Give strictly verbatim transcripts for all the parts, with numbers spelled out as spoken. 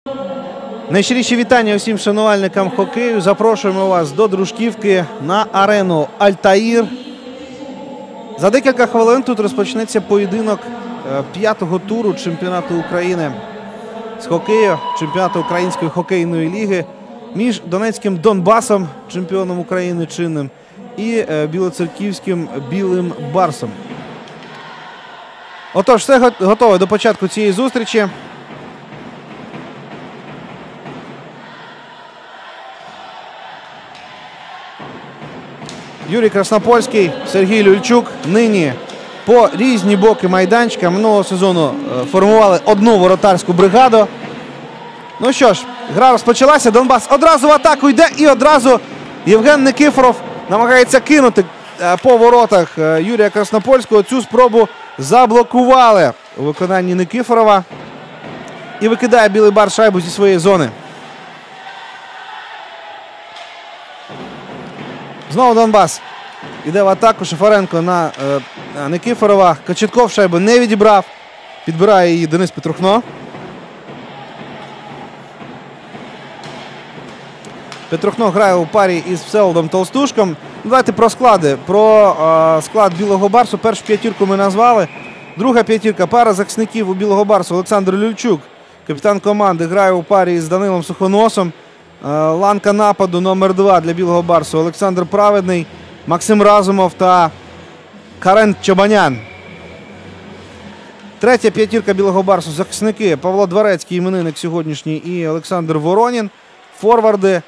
Найщиріші вітання усім шанувальникам хокею. Запрошуємо вас до Дружківки на арену Альтаїр. За декілька хвилин тут розпочнеться поєдинок п'ятого туру чемпіонату України з хокею, чемпіонату Української хокейної ліги між Донецьким Донбасом, чемпіоном України чинним, і Білоцерківським Білим Барсом. Отож, все готове до початку цієї зустрічі. Юрій Краснопольський, Сергій Люльчук нині по різні боки майданчика. Минулого сезону формували одну воротарську бригаду. Ну що ж, гра розпочалася. Донбас одразу в атаку йде і одразу Євген Никифоров намагається кинути по воротах Юрія Краснопольського. Цю спробу заблокували у виконанні Никифорова. І викидає Білий Барс шайбу зі своєї зони. Знову Донбас йде в атаку. Шафаренко на е, Никифорова. Кочетков шайбу не відібрав. Підбирає її Денис Петрухно. Петрухно грає у парі із Всеволодом Толстушком. Давайте про склади. Про е, склад Білого Барсу. Першу п'ятірку ми назвали. Друга п'ятірка. Пара захисників у Білого Барсу. Олександр Люльчук, капітан команди, грає у парі із Данилом Сухоносом. Ланка нападу номер два для Білого Барсу. Олександр Праведний, Максим Разумов та Карен Чабанян. Третя п'ятірка Білого Барсу. Захисники Павло Дворецький, іменинник сьогоднішній, і Олександр Воронін. Форварди.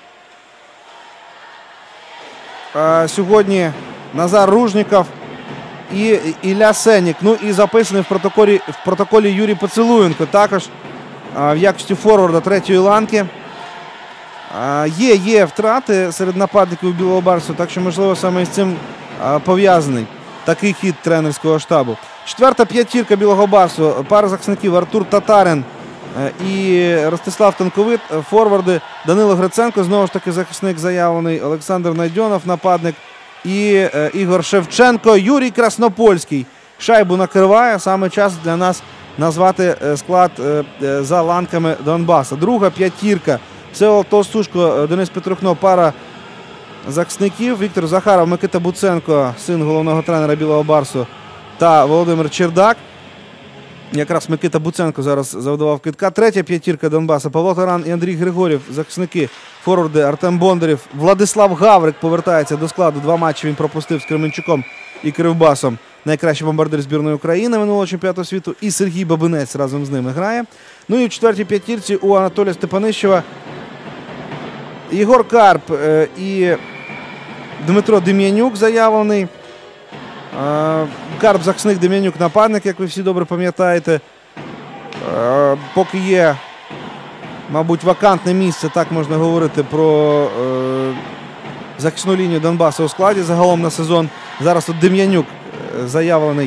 Сьогодні Назар Ружніков і Ілля Сенік. Ну і записаний в протоколі, в протоколі Юрій Поцелуєнко. Також в якості форварда третьої ланки. Є, є втрати серед нападників Білого Барсу, так що, можливо, саме з цим пов'язаний такий хід тренерського штабу. Четверта п'ятірка Білого Барсу. Пара захисників Артур Татарин і Ростислав Танковит. Форварди Данило Гриценко, знову ж таки захисник заявлений, Олександр Найдьонов, нападник, і Ігор Шевченко. Юрій Краснопольський шайбу накриває. Саме час для нас назвати склад за ланками Донбаса. Друга п'ятірка. Всеволод Толстушко, Денис Петрухно, пара захисників. Віктор Захаров, Микита Буценко, син головного тренера Білого Барсу, та Володимир Чердак. Якраз Микита Буценко зараз завдавав кидка. Третя п'ятірка Донбаса. Павло Таран і Андрій Григорів, захисники. Форварди Артем Бондарєв. Владислав Гаврик повертається до складу. Два матчі він пропустив з Кременчуком і Кривбасом. Найкращий бомбардир збірної України минулого чемпіонату світу. І Сергій Бабинець разом з ними грає. Ну і в четвертій п'ятірці у Анатолія Степанищева Єгор Карп і Дмитро Дем'янюк заявлений. Карп захисник, Дем'янюк нападник, як ви всі добре пам'ятаєте. Поки є, мабуть, вакантне місце, так можна говорити про захисну лінію Донбасу у складі загалом на сезон. Зараз тут Дем'янюк заявлений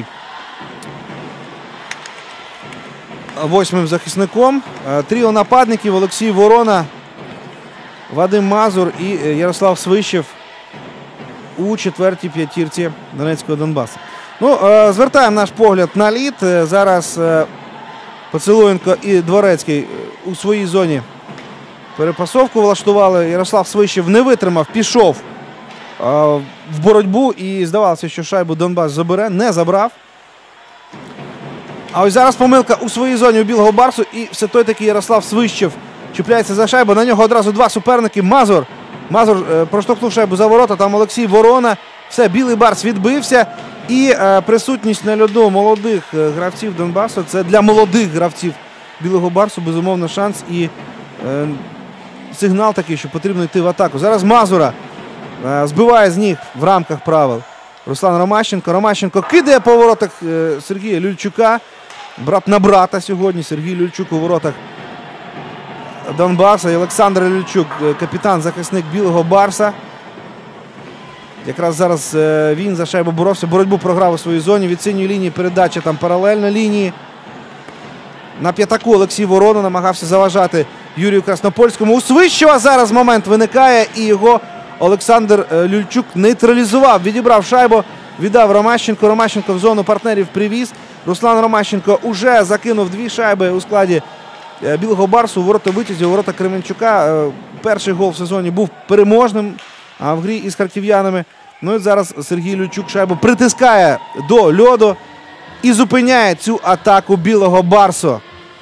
восьмим захисником. Тріо нападників: Олексій Ворона, Вадим Мазур і Ярослав Свищев у четвертій п'ятірці Донецького Донбасу. Ну, звертаємо наш погляд на лід. Зараз Поцелуєнко і Дворецький у своїй зоні перепасовку влаштували. Ярослав Свищев не витримав, пішов в боротьбу і здавалося, що шайбу Донбас забере. Не забрав. А ось зараз помилка у своїй зоні у Білого Барсу. І все той таки Ярослав Свищев чіпляється за шайбу. На нього одразу два суперники. Мазур. Мазур е, проштовхнув шайбу за ворота. Там Олексій Ворона. Все, Білий Барс відбився. І е, присутність на льоду молодих е, гравців Донбасу. Це для молодих гравців Білого Барсу, безумовно, шанс і е, сигнал такий, що потрібно йти в атаку. Зараз Мазура е, збиває з ніг в рамках правил Руслан Ромащенко. Ромащенко кидає по воротах е, Сергія Люльчука. Брат на брата сьогодні. Сергій Люльчук у воротах Донбаса. І Олександр Люльчук, капітан-захисник Білого Барса. Якраз зараз він за шайбу боровся. Боротьбу програв у своїй зоні. Від синьої лінії передача там паралельно лінії. На п'ятаку Олексій Ворона намагався заважати Юрію Краснопольському. У Свищева зараз момент виникає, і його Олександр Люльчук нейтралізував. Відібрав шайбу, віддав Ромащенко. Ромащенко в зону партнерів привіз. Руслан Ромащенко уже закинув дві шайби у складі Білого Барсу. Ворота Витязі, ворота Кременчука. Перший гол в сезоні був переможним в грі із харків'янами. Ну і зараз Сергій Люльчук шайбу притискає до льоду і зупиняє цю атаку Білого Барсу.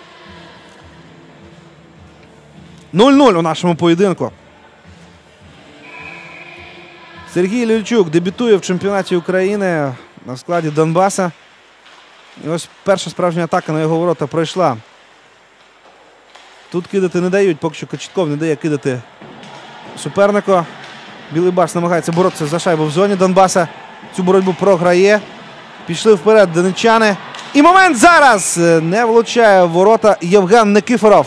нуль-нуль у нашому поєдинку. Сергій Люльчук дебютує в чемпіонаті України на складі Донбаса. І ось перша справжня атака на його ворота пройшла. Тут кидати не дають, поки що Кочетков не дає кидати супернику. Білий Барс намагається боротися за шайбу в зоні Донбаса. Цю боротьбу програє. Пішли вперед донеччани. І момент зараз! Не влучає в ворота Євген Никифоров.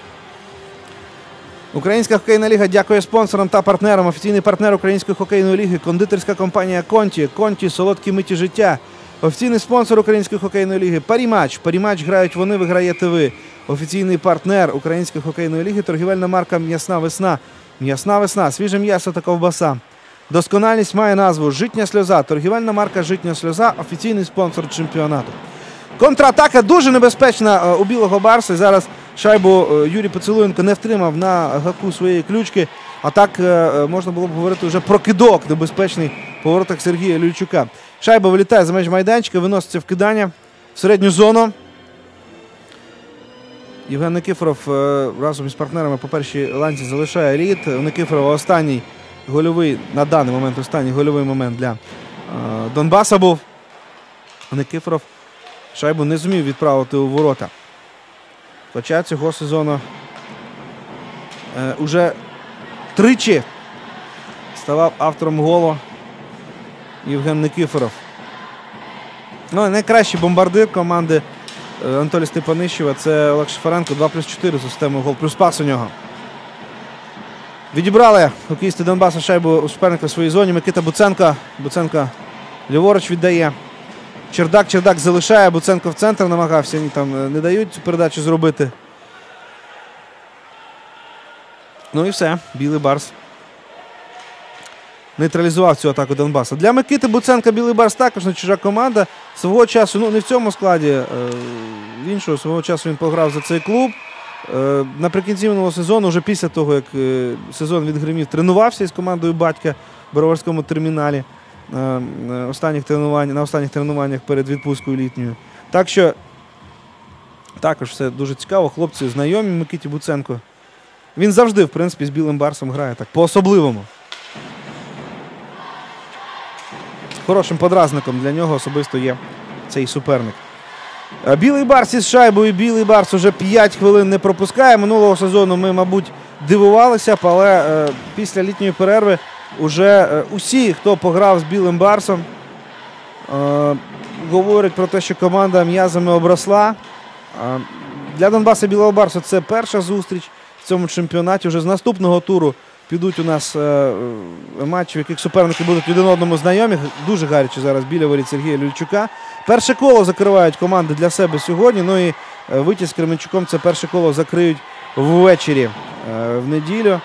Українська хокейна ліга дякує спонсорам та партнерам. Офіційний партнер Української хокейної ліги – кондитерська компанія «Конті». «Конті» – солодкі миті життя. Офіційний спонсор Української хокейної ліги – Паріматч. Паріматч грають вони, виграєте ви. Офіційний партнер Української хокейної ліги – торгівельна марка «М'ясна весна». М'ясна весна, свіже м'ясо та ковбаса. Досконалість має назву «Житня сльоза». Торгівельна марка «Житня сльоза» – офіційний спонсор чемпіонату. Контратака дуже небезпечна у Білого Барса. Зараз шайбу Юрій Поцілуєнко не втримав на гаку своєї ключки. А так можна було б говорити вже про кидок небезпечний по воротах Сергія Люльчука. Шайба вилітає за межі майданчика, виноситься в кидання в середню зону. Євген Никифоров разом із партнерами по першій ланці залишає лід. У Никифорова останній гольовий, на даний момент останній гольовий момент для Донбаса був. Никифоров шайбу не зумів відправити у ворота. Хоча цього сезону е, уже тричі ставав автором голу Євген Никифоров. Ну, найкращий бомбардир команди Анатолія Степанищева – це Олег Шеференко. два плюс чотири за системою гол плюс пас у нього. Відібрали хокеїсти Донбаса шайбу у суперника в своїй зоні. Микита Буценко. Буценко ліворуч віддає. Чердак, Чердак залишає. Буценко в центр намагався. Вони там не дають цю передачу зробити. Ну і все. Білий Барс нейтралізував цю атаку Донбаса. Для Микити Буценка Білий Барс також не чужа команда. Свого часу, ну не в цьому складі, в іншого, свого часу він пограв за цей клуб. Наприкінці минулого сезону, вже після того, як сезон відгримів, тренувався із командою батька в Броварському терміналі. На останніх тренуваннях, на останніх тренуваннях перед відпусткою літньою. Так що також все дуже цікаво. Хлопці знайомі Микиті Буценко. Він завжди, в принципі, з Білим Барсом грає так, по-особливому. Хорошим подразником для нього особисто є цей суперник. Білий Барс із шайбою. Білий Барс уже п'ять хвилин не пропускає. Минулого сезону ми, мабуть, дивувалися, але е, після літньої перерви уже е, усі, хто пограв з Білим Барсом, е, говорять про те, що команда м'язами обросла. Е, для Донбаса Білого Барсу це перша зустріч в цьому чемпіонаті. Вже з наступного туру підуть у нас е, матчі, в яких суперники будуть один одному знайомі. Дуже гаряче зараз біля воріт Сергія Люльчука. Перше коло закривають команди для себе сьогодні. Ну і е, Витязь з Кременчуком це перше коло закриють ввечері е, в неділю.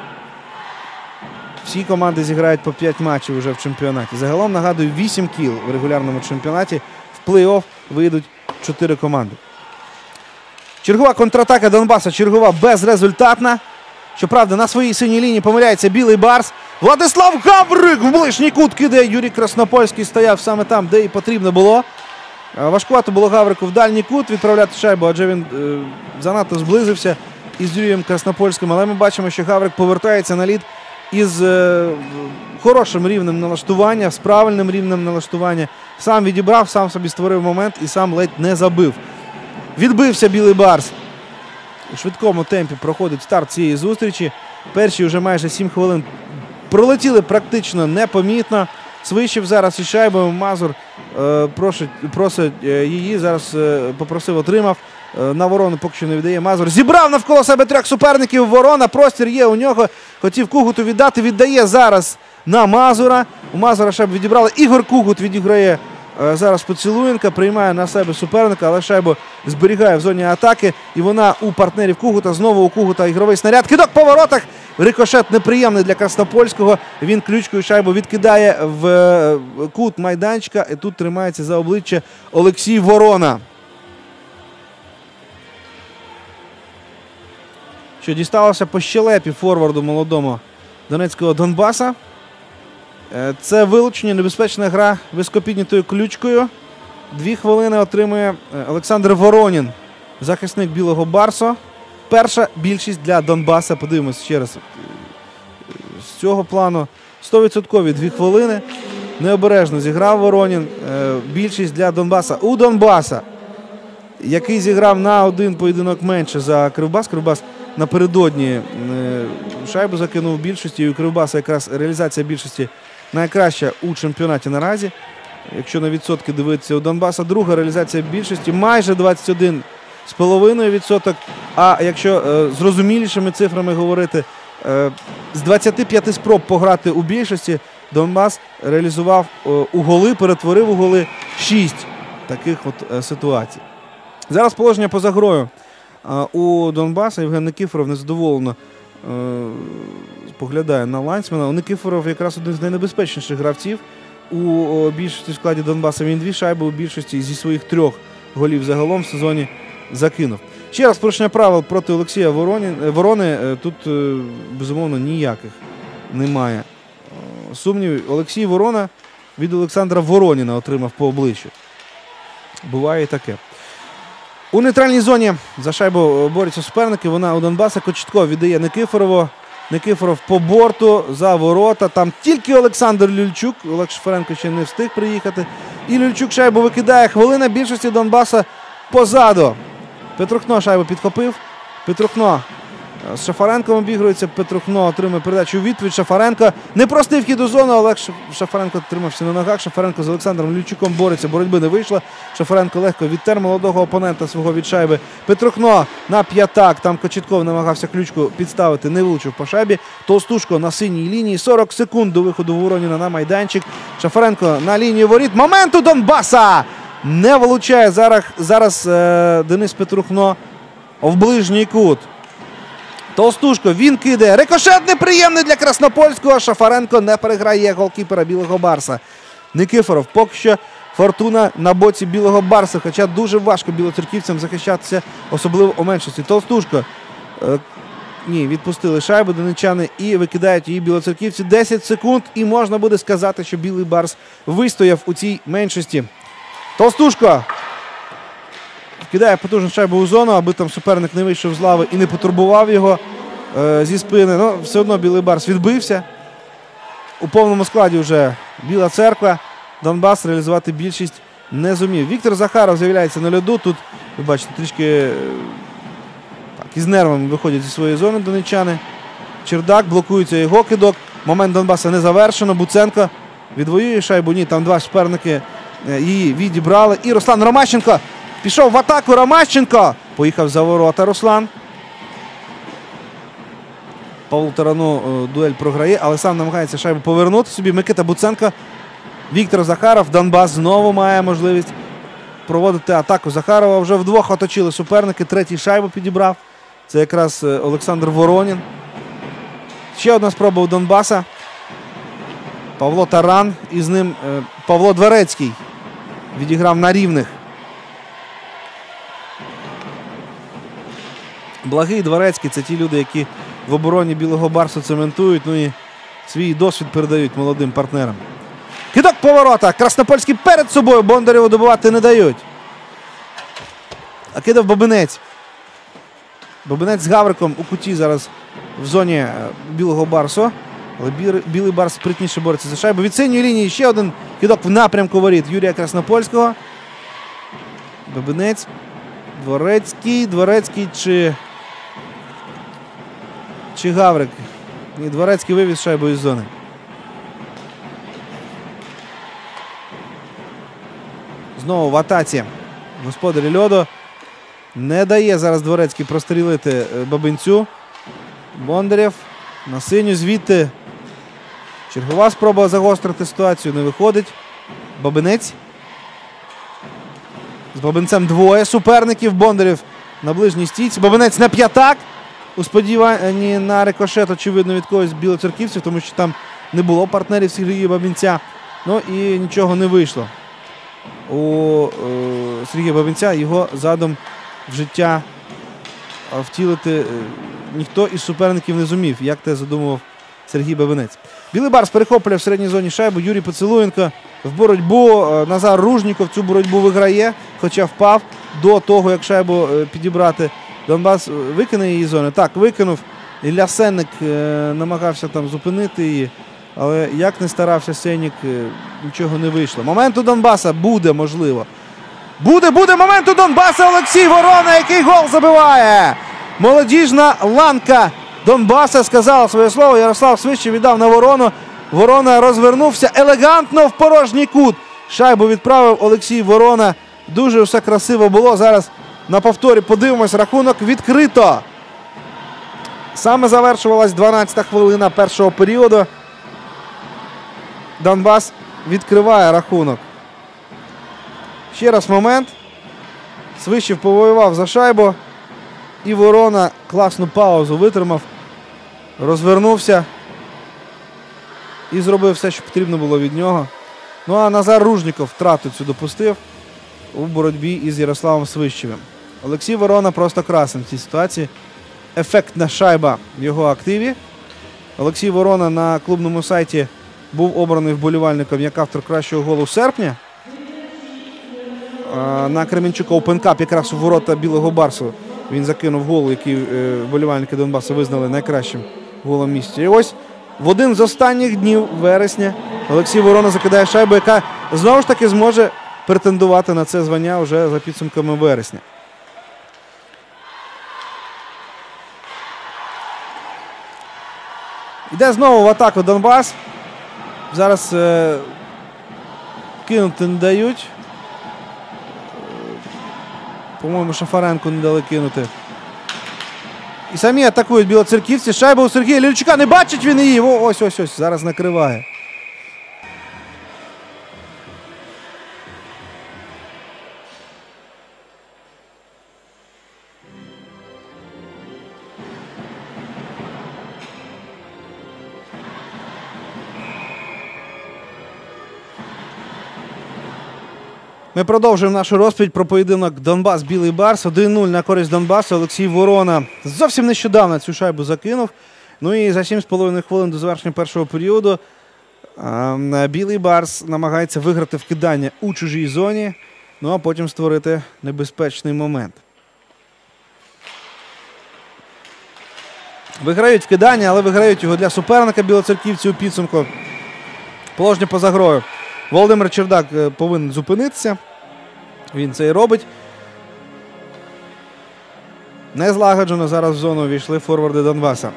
Всі команди зіграють по п'ять матчів вже в чемпіонаті. Загалом, нагадую, вісім кіл в регулярному чемпіонаті. В плей-офф вийдуть чотири команди. Чергова контратака Донбаса, чергова безрезультатна. Щоправда, на своїй синій лінії помиляється Білий Барс. Владислав Гаврик в ближній кут кидає. Юрій Краснопольський стояв саме там, де і потрібно було. Важкувато було Гаврику в дальній кут відправляти шайбу, адже він е, занадто зблизився із Юрієм Краснопольським. Але ми бачимо, що Гаврик повертається на лід із е, хорошим рівнем налаштування, з правильним рівнем налаштування. Сам відібрав, сам собі створив момент і сам ледь не забив. Відбився Білий Барс. У швидкому темпі проходить старт цієї зустрічі. Перші вже майже сім хвилин пролетіли практично непомітно. Свищев зараз із шайбою. Мазур е, просить, просить е, її. Зараз е, попросив, отримав. Е, на Ворону поки що не віддає. Мазур зібрав навколо себе трьох суперників. Ворона. Простір є у нього. Хотів Кугуту віддати. Віддає зараз на Мазура. У Мазура шайбу відібрали. Ігор Кугут відіграє е, зараз Поцілуєнка. Приймає на себе суперника, але шайбу зберігає в зоні атаки. І вона у партнерів Кугута. Знову у Кугута ігровий снаряд. Кидок по воротах. Рикошет неприємний для Краснопольського. Він ключкою шайбу відкидає в кут майданчика. І тут тримається за обличчя Олексій Ворона. що дісталося по щелепі форварду молодому донецького Донбаса. Це вилучення, небезпечна гра високопіднятою ключкою. Дві хвилини отримує Олександр Воронін, захисник Білого Барсу. Перша більшість для Донбаса. Подивимось ще раз з цього плану. сто відсотків дві хвилини. Необережно зіграв Воронін. Більшість для Донбаса. У Донбаса, який зіграв на один поєдинок менше за Кривбас. Кривбас напередодні шайбу закинув в більшості. І у Кривбаса якраз реалізація більшості найкраща у чемпіонаті наразі. Якщо на відсотки дивитися, у Донбаса друга реалізація більшості майже двадцять один з половиною відсоток. А якщо е, зрозумілішими цифрами говорити, е, з двадцяти п'яти спроб пограти у більшості Донбас реалізував е, у голи, перетворив у голи шість таких от е, ситуацій. Зараз положення поза грою е, у Донбаса. Євген Никифоров незадоволено е, поглядає на лайнсмена. У Никифоров якраз один з найнебезпечніших гравців у більшості в складі Донбаса. Він дві шайби у більшості зі своїх трьох голів загалом в сезоні закинув. Ще раз порушення правил проти Олексія Ворони. Ворони тут, безумовно, ніяких немає сумнівів. Олексій Ворона від Олександра Вороніна отримав по обличчю. Буває і таке. У нейтральній зоні за шайбу борються суперники. Вона у Донбаса. Кочетков віддає Никифорову. Никифоров по борту, за ворота. Там тільки Олександр Люльчук. Олег Шафаренко ще не встиг приїхати. І Люльчук шайбу викидає. Хвилина більшості Донбаса позаду. Петрухно шайбу підхопив. Петрухно з Шафаренком обігрується. Петрухно отримує передачу у відповідь. Шафаренко не простий вхід у зону. Олег Шафаренко тримався на ногах. Шафаренко з Олександром Люльчуком бореться. Боротьби не вийшло. Шафаренко легко відтер молодого опонента свого від шайби. Петрухно на п'ятак. Там Кочетков намагався ключку підставити. Не влучив по шайбі. Толстушко на синій лінії. сорок секунд до виходу Вороніна на майданчик. Шафаренко на лінії воріт. Момент у Донбаса! Не влучає зараз, зараз е, Денис Петрухно в ближній кут. Толстушко, він кидає. Рикошет неприємний для Краснопольського. Шафаренко не переграє голкіпера Білого Барса. Никифоров. Поки що фортуна на боці Білого Барса. Хоча дуже важко білоцерківцям захищатися, особливо у меншості. Толстушко. Е, ні, відпустили шайбу донеччани і викидають її білоцерківці. десять секунд і можна буде сказати, що Білий Барс вистояв у цій меншості. Толстушко вкидає потужну шайбу у зону, аби там суперник не вийшов з лави і не потурбував його е, зі спини. Ну, все одно Білий Барс відбився. У повному складі вже Біла Церква. Донбас реалізувати більшість не зумів. Віктор Захаров з'являється на льоду. Тут, ви бачите, трішки так, із нервами виходять зі своєї зони донеччани. Чердак, блокується його кидок. Момент Донбаса не завершено. Буценко відвоює шайбу. Ні, там два суперники її відібрали. І Руслан Ромащенко пішов в атаку. Ромащенко поїхав за ворота Руслан. Павло Тарану дуель програє, але сам намагається шайбу повернути собі. Микита Буценко, Віктор Захаров. Донбас знову має можливість проводити атаку. Захарова вже вдвох оточили суперники. Третій шайбу підібрав. Це якраз Олександр Воронін. Ще одна спроба у Донбаса. Павло Таран і з ним Павло Дворецький відіграв на рівних. Благий, Дворецький – це ті люди, які в обороні Білого Барсу цементують, ну і свій досвід передають молодим партнерам. Кидок поворота. Краснопольський перед собою. Бондарєву добивати не дають. А кидав Бабинець. Бабинець з Гавриком у куті зараз в зоні Білого Барсу. Але Білий Барс спритніше бореться за шайбу. Від синьої лінії ще один кидок в напрямку воріт Юрія Краснопольського. Бабинець. Дворецький. Дворецький чи... Чи Гаврик. І Дворецький вивіз шайбу із зони. Знову в атаці господарі льоду. Не дає зараз Дворецький прострілити Бабинцю. Бондарєв на синю звідти. Чергова спроба загострити ситуацію. Не виходить. Бабинець. З Бабинцем двоє суперників. Бондарєв на ближній стійці. Бабинець на п'ятак. У сподіванні на рикошет, очевидно, від когось білоцерківців, тому що там не було партнерів Сергія Бабинця. Ну і нічого не вийшло. У е, Сергія Бабинця його задум в життя втілити ніхто із суперників не зумів, як те задумував Сергій Бабинець. Білий Барс перехоплює в середній зоні шайбу. Юрій Поцілуєнко в боротьбу. Назар Ружніков цю боротьбу виграє, хоча впав до того, як шайбу підібрати. Донбас викине її зони. Так, викинув. Ілля Сенник намагався там зупинити її. Але як не старався Сенник, нічого не вийшло. Момент у Донбаса буде, можливо. Буде, буде момент у Донбаса. Олексій Ворона, який гол забиває. Молодіжна ланка Донбаса сказала своє слово. Ярослав Свищев віддав на Ворону. Ворона розвернувся елегантно в порожній кут. Шайбу відправив Олексій Ворона. Дуже все красиво було. Зараз на повторі подивимось. Рахунок відкрито. Саме завершувалась дванадцята хвилина першого періоду. Донбас відкриває рахунок. Ще раз момент. Свищев повоював за шайбу. І Ворона класну паузу витримав. Розвернувся. І зробив все, що потрібно було від нього. Ну а Назар Ружніков втрату цю допустив у боротьбі із Ярославом Свищевим. Олексій Ворона просто красен в цій ситуації. Ефектна шайба в його активі. Олексій Ворона на клубному сайті був обраний вболівальником як автор кращого голу серпня. На Кременчука Open Cup якраз у ворота Білого Барсу він закинув гол, який вболівальники Донбасу визнали найкращим голом місяця. І ось в один з останніх днів вересня Олексій Ворона закидає шайбу, яка знову ж таки зможе претендувати на це звання вже за підсумками вересня. Йде знову в атаку Донбас. Зараз е, кинути не дають. По-моєму, Шафаренку не дали кинути. І самі атакують білоцерківці. Шайба у Сергія Лільчука. Не бачить він її. О, ось, ось, ось. Зараз накриває. Ми продовжуємо нашу розповідь про поєдинок Донбас-Білий Барс. один нуль на користь Донбасу. Олексій Ворона зовсім нещодавно цю шайбу закинув. Ну і за сім з половиною хвилин до завершення першого періоду Білий Барс намагається виграти вкидання у чужій зоні, ну а потім створити небезпечний момент. Виграють вкидання, але виграють його для суперника білоцерківці у підсумку. Положення поза грою. Володимир Чердак повинен зупинитися. Він це і робить. Незлагоджено зараз в зону війшли форварди Донбаса.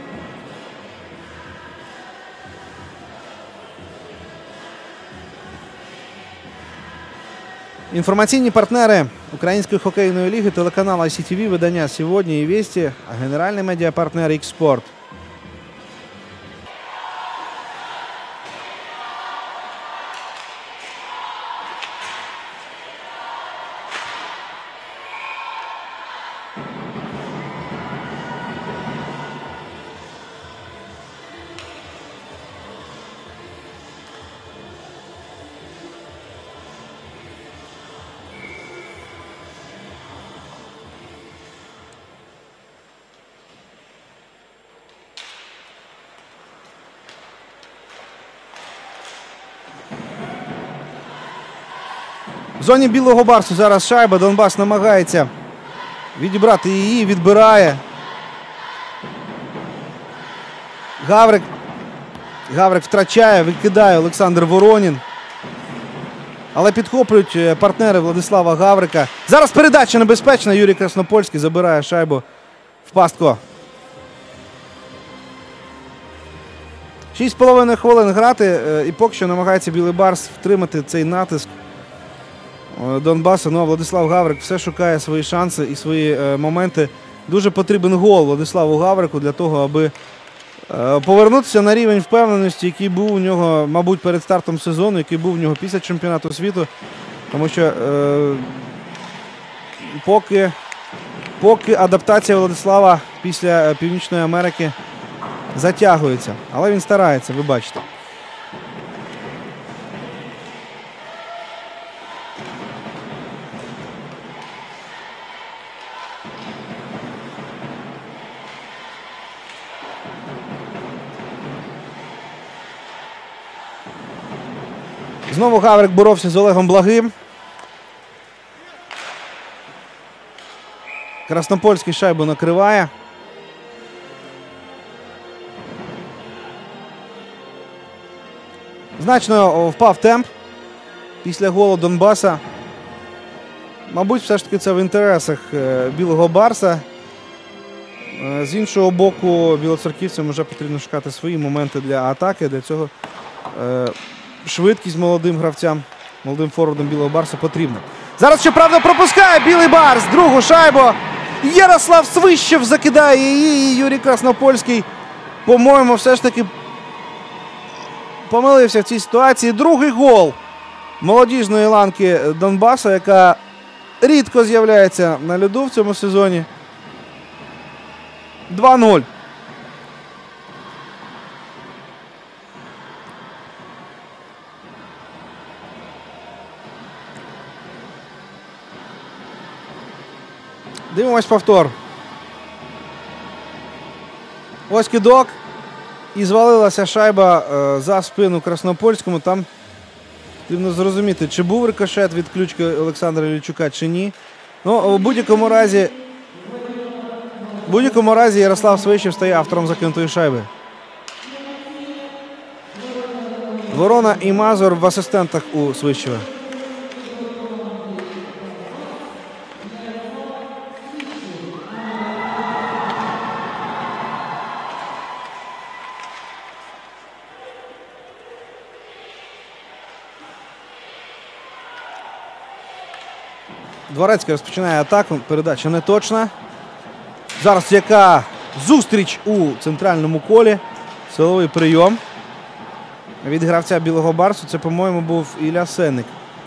Інформаційні партнери Української хокейної ліги, телеканал ай сі ті ві, видання «Сьогодні» і «Вісті», а генеральний медіапартнер «Ікспорт». В зоні Білого Барсу зараз шайба. Донбас намагається відібрати її, відбирає. Гаврик. Гаврик втрачає, викидає Олександр Воронін. Але підхоплюють партнери Владислава Гаврика. Зараз передача небезпечна. Юрій Краснопольський забирає шайбу в пастку. шість з половиною хвилин грати. І поки що намагається Білий Барс втримати цей натиск Донбасу. Ну а Владислав Гаврик все шукає свої шанси і свої е, моменти. Дуже потрібен гол Владиславу Гаврику для того, аби е, повернутися на рівень впевненості, який був у нього, мабуть, перед стартом сезону, який був у нього після чемпіонату світу. Тому що е, поки, поки адаптація Владислава після Північної Америки затягується. Але він старається, ви бачите. Знову Гаврик боровся з Олегом Благим. Краснопольський шайбу накриває. Значно впав темп після голу Донбаса. Мабуть, все ж таки це в інтересах Білого Барса. З іншого боку, білоцерківцям вже потрібно шукати свої моменти для атаки. Для цього швидкість молодим гравцям, молодим форвардам Білого Барса потрібна. Зараз, щоправда, пропускає Білий Барс другу шайбу. Ярослав Свищев закидає її. І Юрій Краснопольський, по-моєму, все ж таки помилився в цій ситуації. Другий гол молодіжної ланки Донбаса, яка рідко з'являється на льоду в цьому сезоні. два нуль. Дивимось повтор. Ось кидок. І звалилася шайба е, за спину Краснопольському. Там потрібно зрозуміти, чи був рикошет від ключки Олександра Іллічука, чи ні. Ну, у будь-якому разі, в будь-якому разі Ярослав Свищев стає автором закинутої шайби. Ворона і Мазур в асистентах у Свищева. Дворецький розпочинає атаку. Передача не точна. Зараз яка зустріч у центральному колі. Силовий прийом від гравця Білого Барсу. Це, по-моєму, був Ілля Сенник.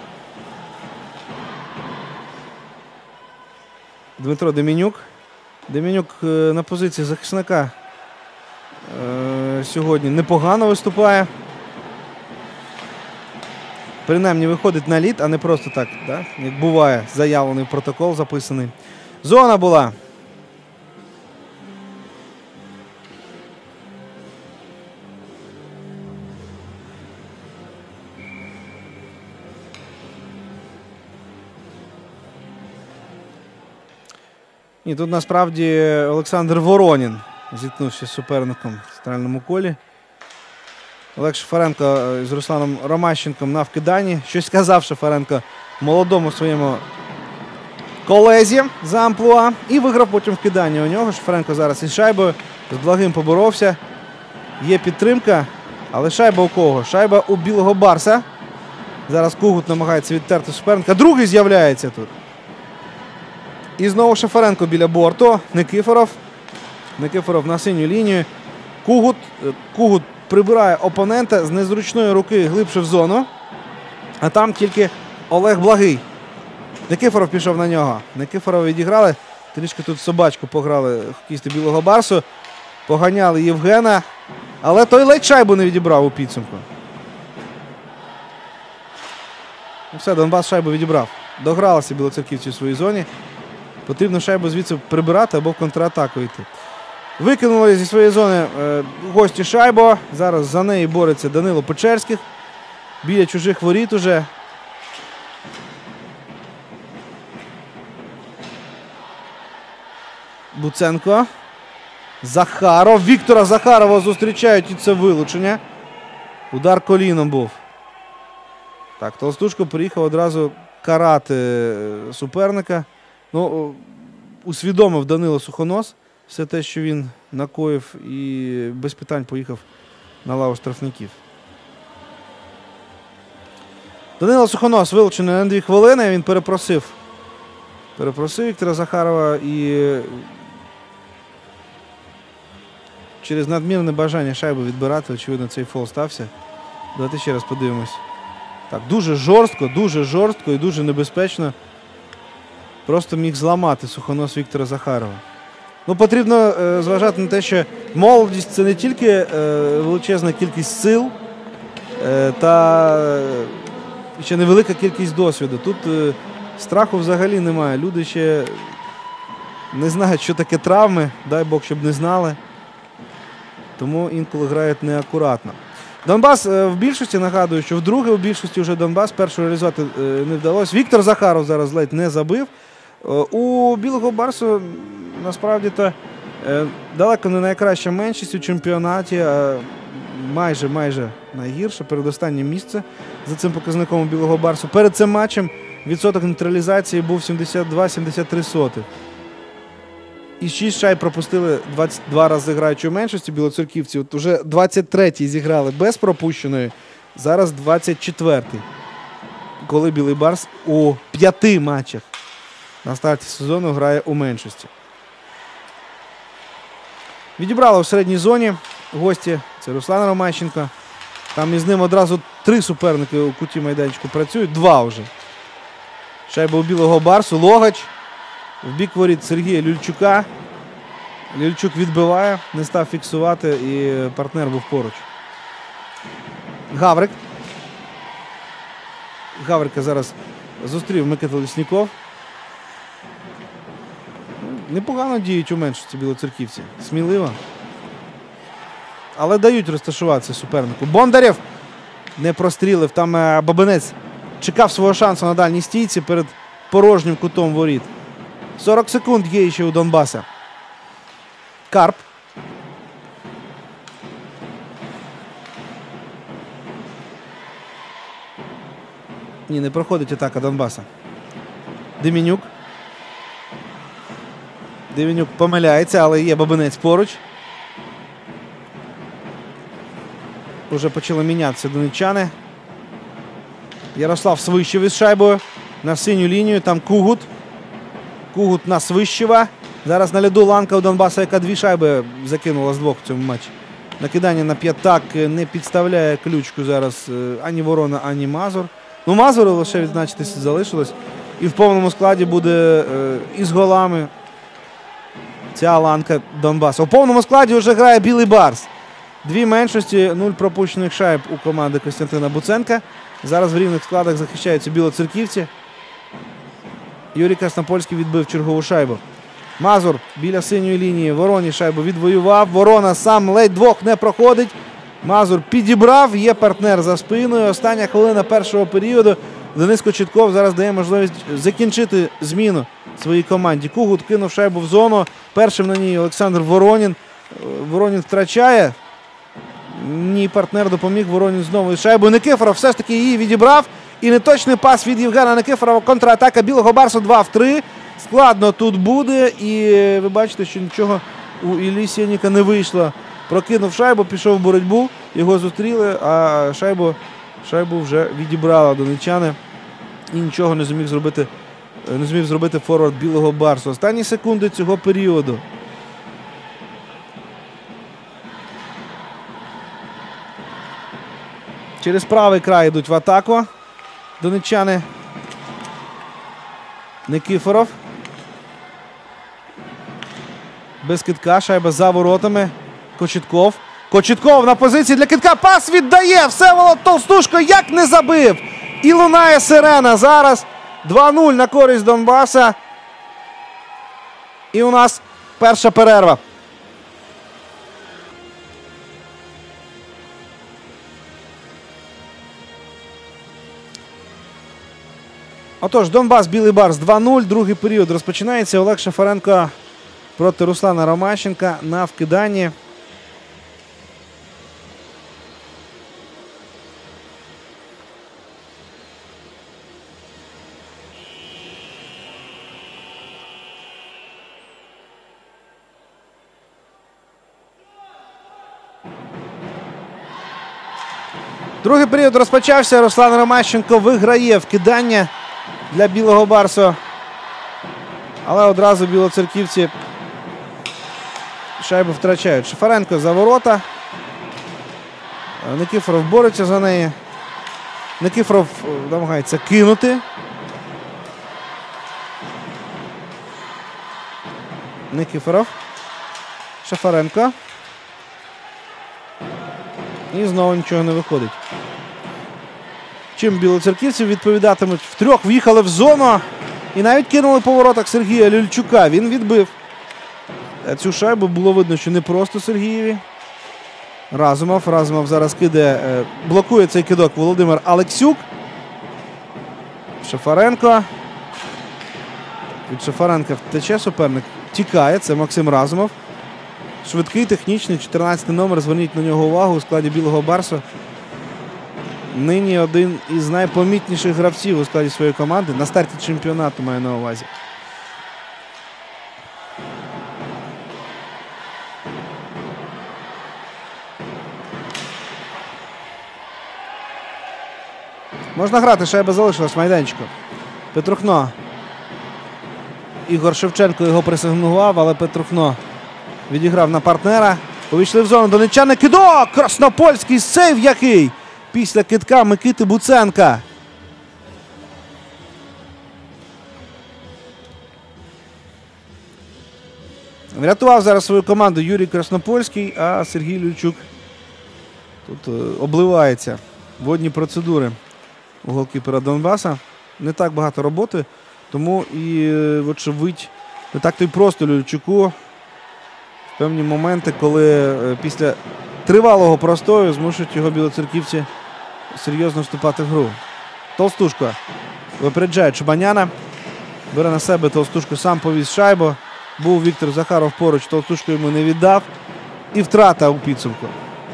Дмитро Демінюк. Демінюк на позиції захисника е сьогодні непогано виступає. Принаймні виходить на лід, а не просто так, да? Як буває, заявлений протокол записаний. Зона була. І тут насправді Олександр Воронін зіткнувся з суперником в центральному колі. Олег Шафаренко з Русланом Ромащенком на вкиданні. Щось сказав Шафаренко молодому своєму колезі за амплуа. І виграв потім вкидання у нього. Шафаренко зараз із шайбою. З Благим поборовся. Є підтримка. Але шайба у кого? Шайба у Білого Барса. Зараз Кугут намагається відтерти суперника. Другий з'являється тут. І знову Шафаренко біля борту. Никифоров. Никифоров на синю лінію. Кугут. Кугут прибирає опонента з незручної руки глибше в зону. А там тільки Олег Благий. Никифоров пішов на нього. Никифорова відіграли. Трішки тут собачку пограли хокеїсти Білого Барсу. Поганяли Євгена. Але той ледь шайбу не відібрав у підсумку. Все, Донбас шайбу відібрав. Догралися білоцерківці у своїй зоні. Потрібно шайбу звідси прибирати або в контратаку йти. Викинули зі своєї зони е, гості шайбу. Зараз за неї бореться Данило Печерських. Біля чужих воріт уже. Буценко. Захаров. Віктора Захарова зустрічають, і це вилучення. Удар коліном був. Так, Толстушко приїхав одразу карати суперника. Ну, усвідомив Данило Сухонос все те, що він накоїв, і без питань поїхав на лаву штрафників. Данило Сухонос вилучений на дві хвилини. Він перепросив. Перепросив Віктора Захарова і через надмірне бажання шайбу відбирати, очевидно, цей фол стався. Давайте ще раз подивимось. Так, дуже жорстко, дуже жорстко і дуже небезпечно. Просто міг зламати Сухонос Віктора Захарова. Ну, потрібно е, зважати на те, що молодість – це не тільки е, величезна кількість сил е, та е, ще невелика кількість досвіду. Тут е, страху взагалі немає. Люди ще не знають, що таке травми. Дай Бог, щоб не знали. тому інколи грають неакуратно. Донбас в більшості, нагадую, що вдруге у більшості вже Донбас першого реалізувати не вдалося. Віктор Захаров зараз ледь не забив. У Білого Барсу насправді-то далеко не найкраща меншість у чемпіонаті, а майже, майже найгірше, передостаннє місце за цим показником у Білого Барсу. Перед цим матчем відсоток нейтралізації був сімдесят два - сімдесят три сотих. І шість шайб пропустили двадцять два рази граючи у меншості білоцерківці. От уже двадцять третій зіграли без пропущеної, зараз двадцять четвертий. Коли Білий Барс у п'яти матчах на старті сезону грає у меншості. Відібрали у середній зоні гості. Це Руслан Ромащенко. Там із ним одразу три суперники у куті майданчику працюють. Два вже. Шайба у Білого Барсу. Логач. В бік воріт Сергія Люльчука. Люльчук відбиває. Не став фіксувати і партнер був поруч. Гаврик. Гаврика зараз зустрів Микита Лесніков. Непогано діють у меншості білоцерківці. Сміливо. Але дають розташуватися супернику. Бондарєв не прострілив. Там Бабинець чекав свого шансу на дальній стійці перед порожнім кутом воріт. сорок секунд є ще у Донбаса. Карп. Ні, не проходить атака Донбаса. Демінюк. Демінюк помиляється, але є Бабинець поруч. Уже почали мінятися донеччани. Ярослав Свищев із шайбою на синю лінію. Там Кугут. Кугут на Свищева. Зараз на льоду ланка у Донбаса, яка дві шайби закинула з двох в цьому матчі. Накидання на п'ятак не підставляє ключку зараз ані Ворона, ані Мазур. Ну, Мазуру лише відзначитися залишилось. І в повному складі буде е, із голами ця ланка Донбасу. У повному складі вже грає Білий Барс. Дві меншості, нуль пропущених шайб у команди Костянтина Буценка. Зараз в рівних складах захищаються білоцерківці. Юрій Краснопольський відбив чергову шайбу. Мазур біля синьої лінії. Вороні шайбу відвоював. Ворона сам ледь двох не проходить. Мазур підібрав. Є партнер за спиною. Остання хвилина першого періоду. Денис Кочетков зараз дає можливість закінчити зміну своїй команді. Кугут кинув шайбу в зону. Першим на ній Олександр Воронін. Воронін втрачає. Ні, партнер допоміг. Воронін знову із шайбою. Никифоров все ж таки її відібрав. І неточний пас від Євгена Никифорова. Контратака Білого Барсу два в три. Складно тут буде. І ви бачите, що нічого у Іллі Сєніка не вийшло. Прокинув шайбу, пішов в боротьбу. Його зустріли, а шайбу, шайбу вже відібрали донеччани. І нічого не зміг зробити, не зміг зробити форвард Білого Барсу. Останні секунди цього періоду. Через правий край йдуть в атаку донеччани. Никифоров. Без кидка. Шайба за воротами. Кочетков. Кочетков на позиції для кидка. Пас віддає. Всеволод Толстушко як не забив. І лунає сирена. Зараз два нуль на користь Донбаса. І у нас перша перерва. Отож, Донбас, Білий Барс два нуль. Другий період розпочинається. Олег Шафаренко проти Руслана Ромащенка на вкиданні. Другий період розпочався. Руслан Ромащенко виграє вкидання для Білого Барсу. Але одразу білоцерківці шайбу втрачають. Шафаренко за ворота. Никифоров бореться за неї. Никифоров намагається кинути. Никифоров. Шафаренко. І знову нічого не виходить. Чим білоцерківці відповідатимуть? Втрьох в'їхали в зону. І навіть кинули по воротах Сергія Люльчука. Він відбив. Цю шайбу було видно, що не просто Сергієві. Разумов. Разумов зараз кидає, блокує цей кидок Володимир Алексюк. Шафаренко. Від Шафаренка втече суперник. Тікає. Це Максим Разумов. Швидкий, технічний, чотирнадцятий номер. Зверніть на нього увагу у складі Білого Барсу. Нині один із найпомітніших гравців у складі своєї команди. На старті чемпіонату маю на увазі. Можна грати, шайба залишилась в майданчику. Петрухно. Ігор Шевченко його присигнував, але Петрухно відіграв на партнера. Увійшли в зону донеччани. Кидок! Краснопольський сейв який! Після кидка Микити Буценка. Врятував зараз свою команду Юрій Краснопольський, а Сергій Люльчук тут обливається. Водні процедури у голкіпера Донбаса. Не так багато роботи, тому і, вочевидь, не так то й просто Люльчуку в певні моменти, коли після тривалого простою змушують його білоцерківці серйозно вступати в гру. Толстушко випереджає Чубаняна. Бере на себе Толстушко, сам повіз шайбу. Був Віктор Захаров поруч, Толстушко йому не віддав. І втрата у підсумку.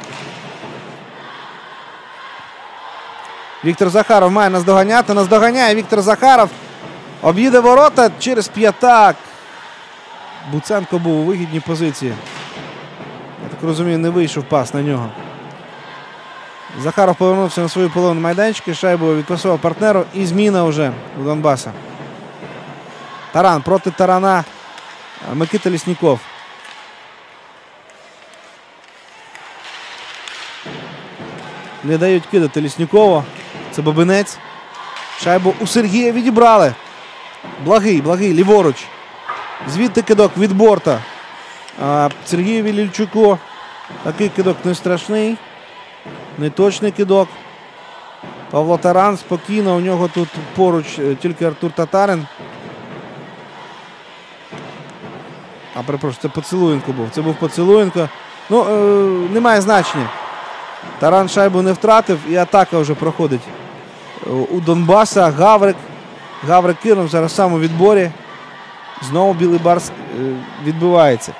Віктор Захаров має наздоганяти. Наздоганяє Віктор Захаров. Об'їде ворота через п'ятак. Буценко був у вигідній позиції. Я так розумію, не вийшов пас на нього. Захаров повернувся на свою половину майданчика. Шайбу відпасував партнеру. І зміна вже у Донбаса. Таран проти Тарана. Микита Лісніков. Не дають кидати Ліснікову. Це Бабинець. Шайбу у Сергія відібрали. Благий, благий, ліворуч. Звідти кидок від борта. А Сергієві Люльчуку такий кидок не страшний. Неточний кидок. Павло Таран спокійно. У нього тут поруч тільки Артур Татарин. А, перепрошую, це Поцілуєнко був. Це був Поцілуєнко. Ну, е, немає значення. Таран шайбу не втратив і атака вже проходить у Донбаса. Гаврик. Гаврик кинув зараз сам у відборі. Знову Білий Барс е, відбивається.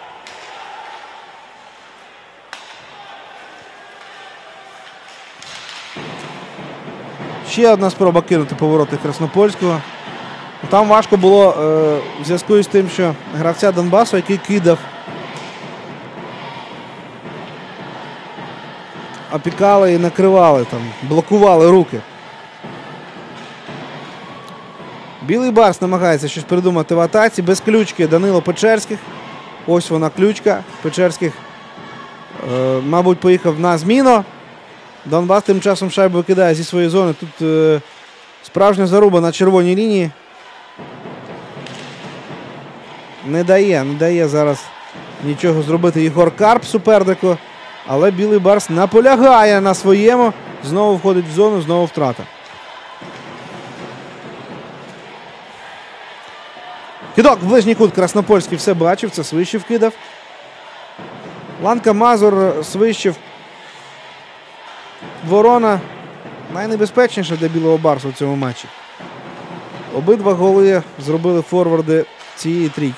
Ще одна спроба кинути повороти Краснопольського. Там важко було е, в зв'язку з тим, що гравця Донбасу, який кидав, опікали і накривали, там, блокували руки. Білий Барс намагається щось придумати в атаці. Без ключки Данило Печерських. Ось вона ключка. Печерських, е, мабуть, поїхав на зміну. Донбас тим часом шайбу викидає зі своєї зони. Тут е, справжня заруба на червоній лінії. Не дає, не дає зараз нічого зробити Єгор Карп супернику. Але Білий Барс наполягає на своєму. Знову входить в зону, знову втрата. Кидок в ближній кут. Краснопольський все бачив. Це Свищів кидав. Ланка Мазур, Свищів. Ворона найнебезпечніша для Білого Барсу в цьому матчі. Обидва голи зробили форварди цієї трійки.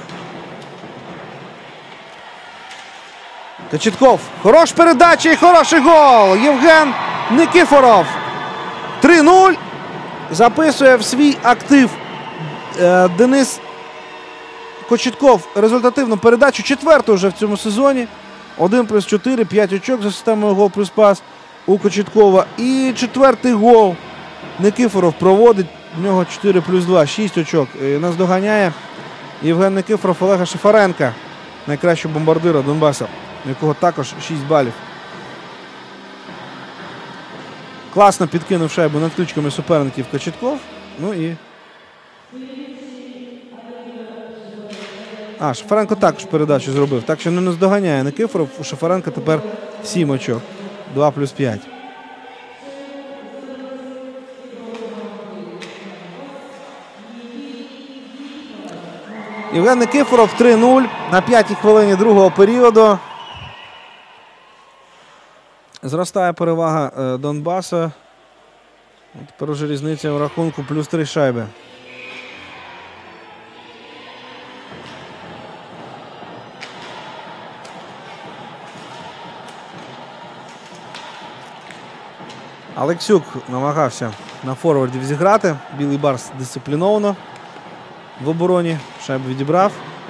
Кочетков. Хорош передача і хороший гол. Євген Никифоров. три нуль. Записує в свій актив е, Денис Кочетков результативну передачу. Четверту вже в цьому сезоні. один плюс чотири, п'ять очок за системою гол плюс пас у Кочеткова. І четвертий гол Никифоров проводить. В нього чотири плюс два, шість очок. І нас доганяє Євген Никифоров Олега Шафаренка, найкращого бомбардира Донбаса, у якого також шість балів. Класно підкинув шайбу над ключками суперників Кочетков. Ну і... А, Шафаренко також передачу зробив. Так що не наздоганяє Никифоров. У Шафаренка тепер сім очок. два плюс п'ять. Євген Никифоров три нуль на п'ятій хвилині другого періоду. Зростає перевага е, Донбаса. Тепер уже різниця в рахунку плюс три шайби. Алексюк намагався на форвардів зіграти. Білий Барс дисципліновано в обороні. Шайбу відібрав.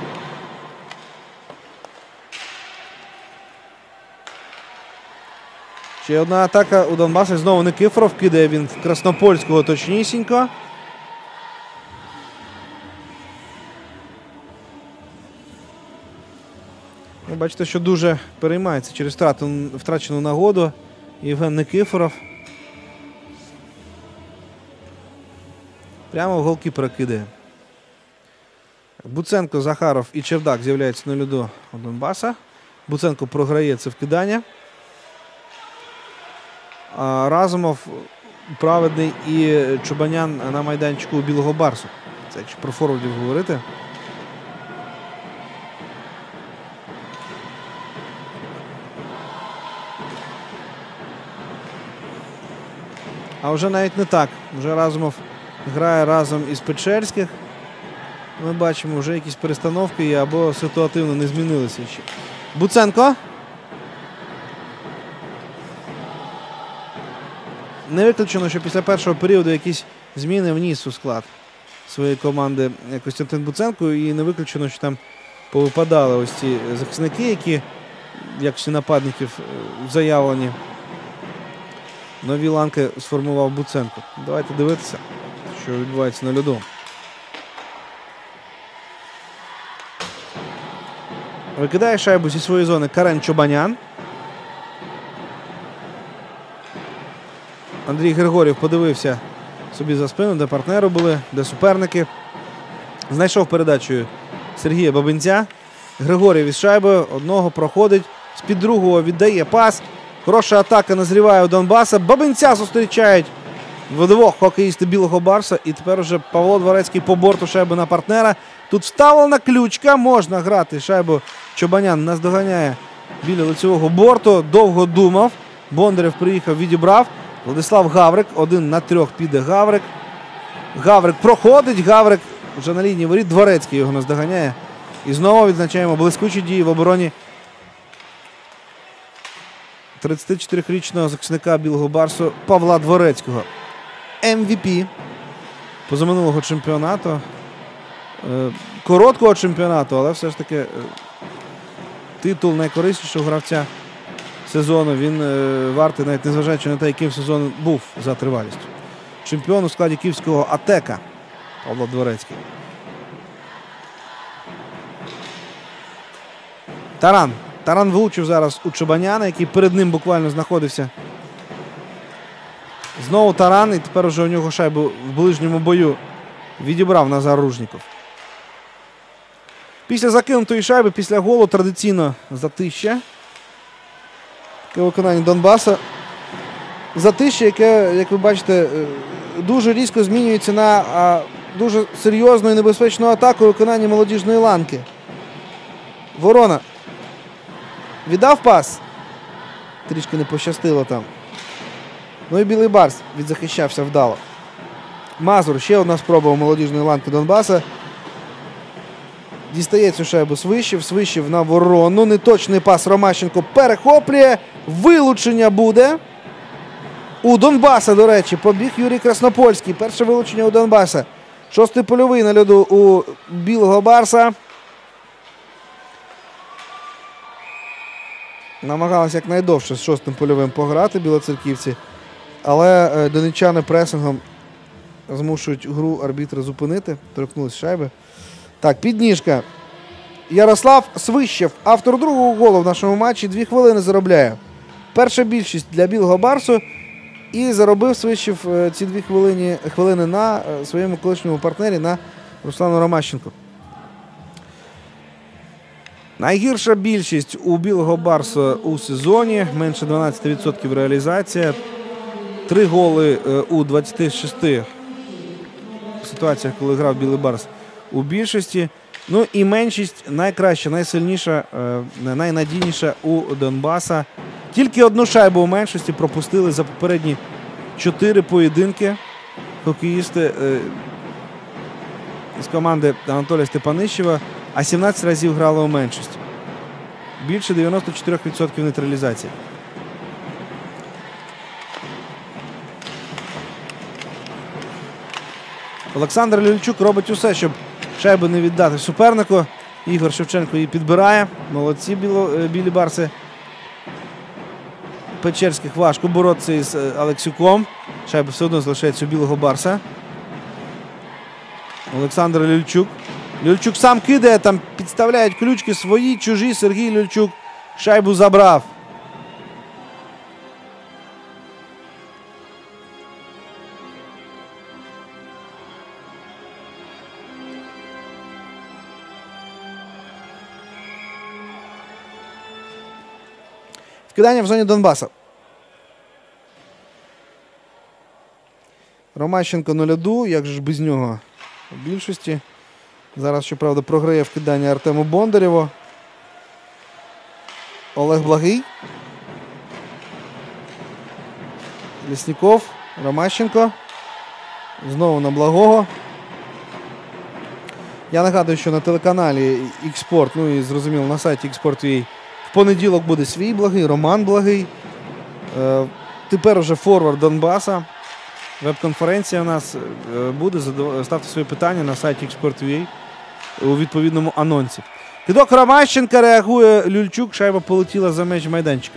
Ще одна атака у Донбаса. Знову Никифоров. Кидає він в Краснопольського точнісінько. Ви бачите, що дуже переймається через втрачену нагоду Євген Никифоров. Прямо в голкіпера кидає. Буценко, Захаров і Чердак з'являються на льоду у Донбаса. Буценко програє це вкидання. А Разумов, Праведний і Чубанян на майданчику у Білого Барсу. Це якщо про форвардів говорити. А вже навіть не так. Вже Разумов грає разом із Печерських. Ми бачимо, вже якісь перестановки є або ситуативно не змінилися ще. Буценко. Не виключено, що після першого періоду якісь зміни вніс у склад своєї команди Костянтин Буценко. І не виключено, що там повипадали ось ці захисники, які в якості нападників заявлені. Нові ланки сформував Буценко. Давайте дивитися, що відбувається на льоду. Викидає шайбу зі своєї зони Карен Чубанян. Андрій Григорів подивився собі за спину, де партнери були, де суперники. Знайшов передачею Сергія Бабинця. Григорів із шайбою. Одного проходить. З-під другого віддає пас. Хороша атака назріває у Донбаса. Бабинця зустрічають вдвох хокеїсти Білого Барса. І тепер уже Павло Дворецький по борту шайби на партнера. Тут вставлена ключка. Можна грати шайбу. Чубанян наздоганяє біля лицевого борту. Довго думав. Бондарєв приїхав, відібрав. Владислав Гаврик. Один на трьох піде Гаврик. Гаврик проходить. Гаврик вже на лінії воріт. Дворецький його наздоганяє. І знову відзначаємо блискучі дії в обороні тридцятичотирирічного захисника Білого Барсу Павла Дворецького. Ем ві пі позаминулого чемпіонату. Короткого чемпіонату, але все ж таки титул найкориснішого гравця сезону. Він вартий, навіть незважаючи на те, яким сезон був за тривалістю. Чемпіон у складі київського АТЕКа Павло Дворецький. Таран. Таран влучив зараз у Чубаняна, який перед ним буквально знаходився. Знову Таран, і тепер уже у нього шайбу в ближньому бою відібрав Назар Ружніков. Після закинутої шайби, після голу традиційно затища. Таке виконання Донбаса. Затища, яке, як ви бачите, дуже різко змінюється на а, дуже серйозну і небезпечну атаку виконання молодіжної ланки. Ворона. Віддав пас. Трішки не пощастило там. Ну і Білий Барс відзахищався вдало. Мазур. Ще одна спроба у молодіжної ланки Донбаса. Дістає цю шайбу Свищів. Свищів на Ворону. Неточний пас Ромащенко перехоплює. Вилучення буде. У Донбаса, до речі, побіг Юрій Краснопольський. Перше вилучення у Донбаса. Шостий польовий на льоду у Білого Барса. Намагалися якнайдовше з шостим польовим пограти білоцерківці. Але донеччани пресингом змушують гру арбітра зупинити. Торкнулись шайби. Так, підніжка. Ярослав Свищев, автор другого голу в нашому матчі, дві хвилини заробляє. Перша більшість для Білого Барсу. І заробив Свищев ці дві хвилини, хвилини на своєму колишньому партнері, на Руслану Ромащенку. Найгірша більшість у Білого Барса у сезоні. Менше дванадцять відсотків реалізація. Три голи у двадцяти шести ситуаціях, коли грав Білий Барс у більшості. Ну і меншість найкраща, найсильніша, найнадійніша у Донбаса. Тільки одну шайбу у меншості пропустили за попередні чотири поєдинки хокеїсти е, з команди Анатолія Степанищева, а сімнадцять разів грали у меншості. Більше дев'яносто чотири відсотки нейтралізації. Олександр Люльчук робить усе, щоб шайбу не віддати супернику. Ігор Шевченко її підбирає. Молодці біло, білі барси Печерських. Важко боротися із Алексюком. Шайба все одно залишається у білого барса. Олександр Люльчук. Люльчук сам кидає, там підставляють ключки свої, чужі. Сергій Люльчук шайбу забрав. Вкидання в зоні Донбаса. Ромащенко на льоду, як же ж без нього у більшості. Зараз, щоправда, програє вкидання Артему Бондарєву. Олег Благий. Лісніков. Ромащенко. Знову на Благого. Я нагадую, що на телеканалі X-Sport, ну і зрозуміло на сайті X-Sport точка ю а в понеділок буде свій Благий, Роман Благий. Е, тепер уже форвард Донбаса. Веб-конференція у нас буде. Ставте свої питання на сайті X-Sport точка ю а у відповідному анонсі. Кидок Ромащенка, реагує Люльчук. Шайба полетіла за меж майданчика.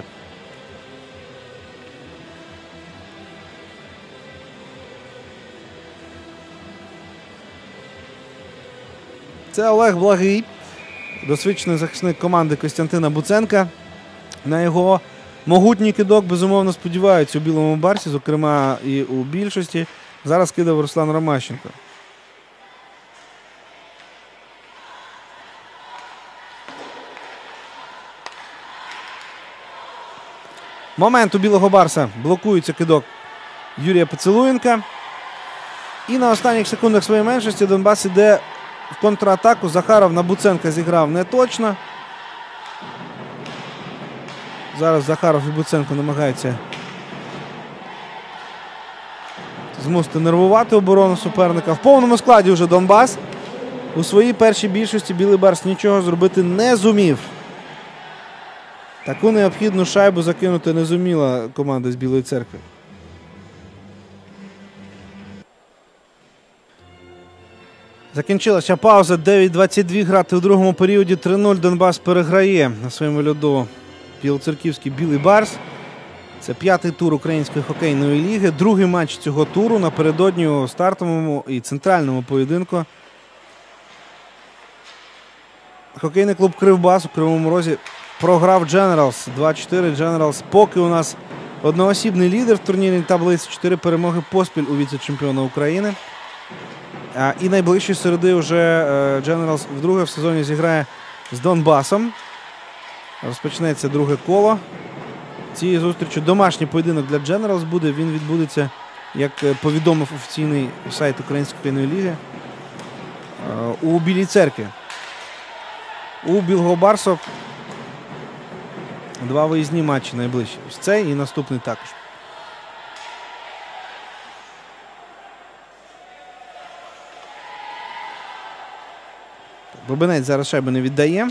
Це Олег Благий, досвідчений захисник команди Костянтина Буценка. На його могутній кидок, безумовно, сподіваються у білому барсі, зокрема і у більшості. Зараз кидав Руслан Ромащенко. Момент у білого барса. Блокується кидок Юрія Поцілуєнка. І на останніх секундах своєї меншості Донбас іде в контратаку. Захаров на Буценка зіграв не точно. Зараз Захаров і Буценко намагаються змусити нервувати оборону суперника. В повному складі вже Донбас. У своїй першій більшості білий барс нічого зробити не зумів. Таку необхідну шайбу закинути не зуміла команда з Білої Церкви. Закінчилася пауза. дев'ять двадцять два грати у другому періоді. три нуль Донбас переграє на своєму льоду Білоцерківський Білий Барс. Це п'ятий тур Української хокейної ліги. Другий матч цього туру напередодні у стартовому і центральному поєдинку. Хокейний клуб Кривбас у Кривому Розі програв Дженералс два чотири. Дженералс поки у нас одноосібний лідер в турнірній таблиці. Чотири перемоги поспіль у віце-чемпіона України. І найближчої середи вже Дженералс вдруге в сезоні зіграє з Донбасом. Розпочнеться друге коло цієї зустрічі. Домашній поєдинок для Дженералс буде. Він відбудеться, як повідомив офіційний сайт Української хокейної ліги, у Білій Церкві. У Білого Барсу два виїзні матчі найближчі. Ось цей і наступний також. Бобинець зараз шайби не віддає.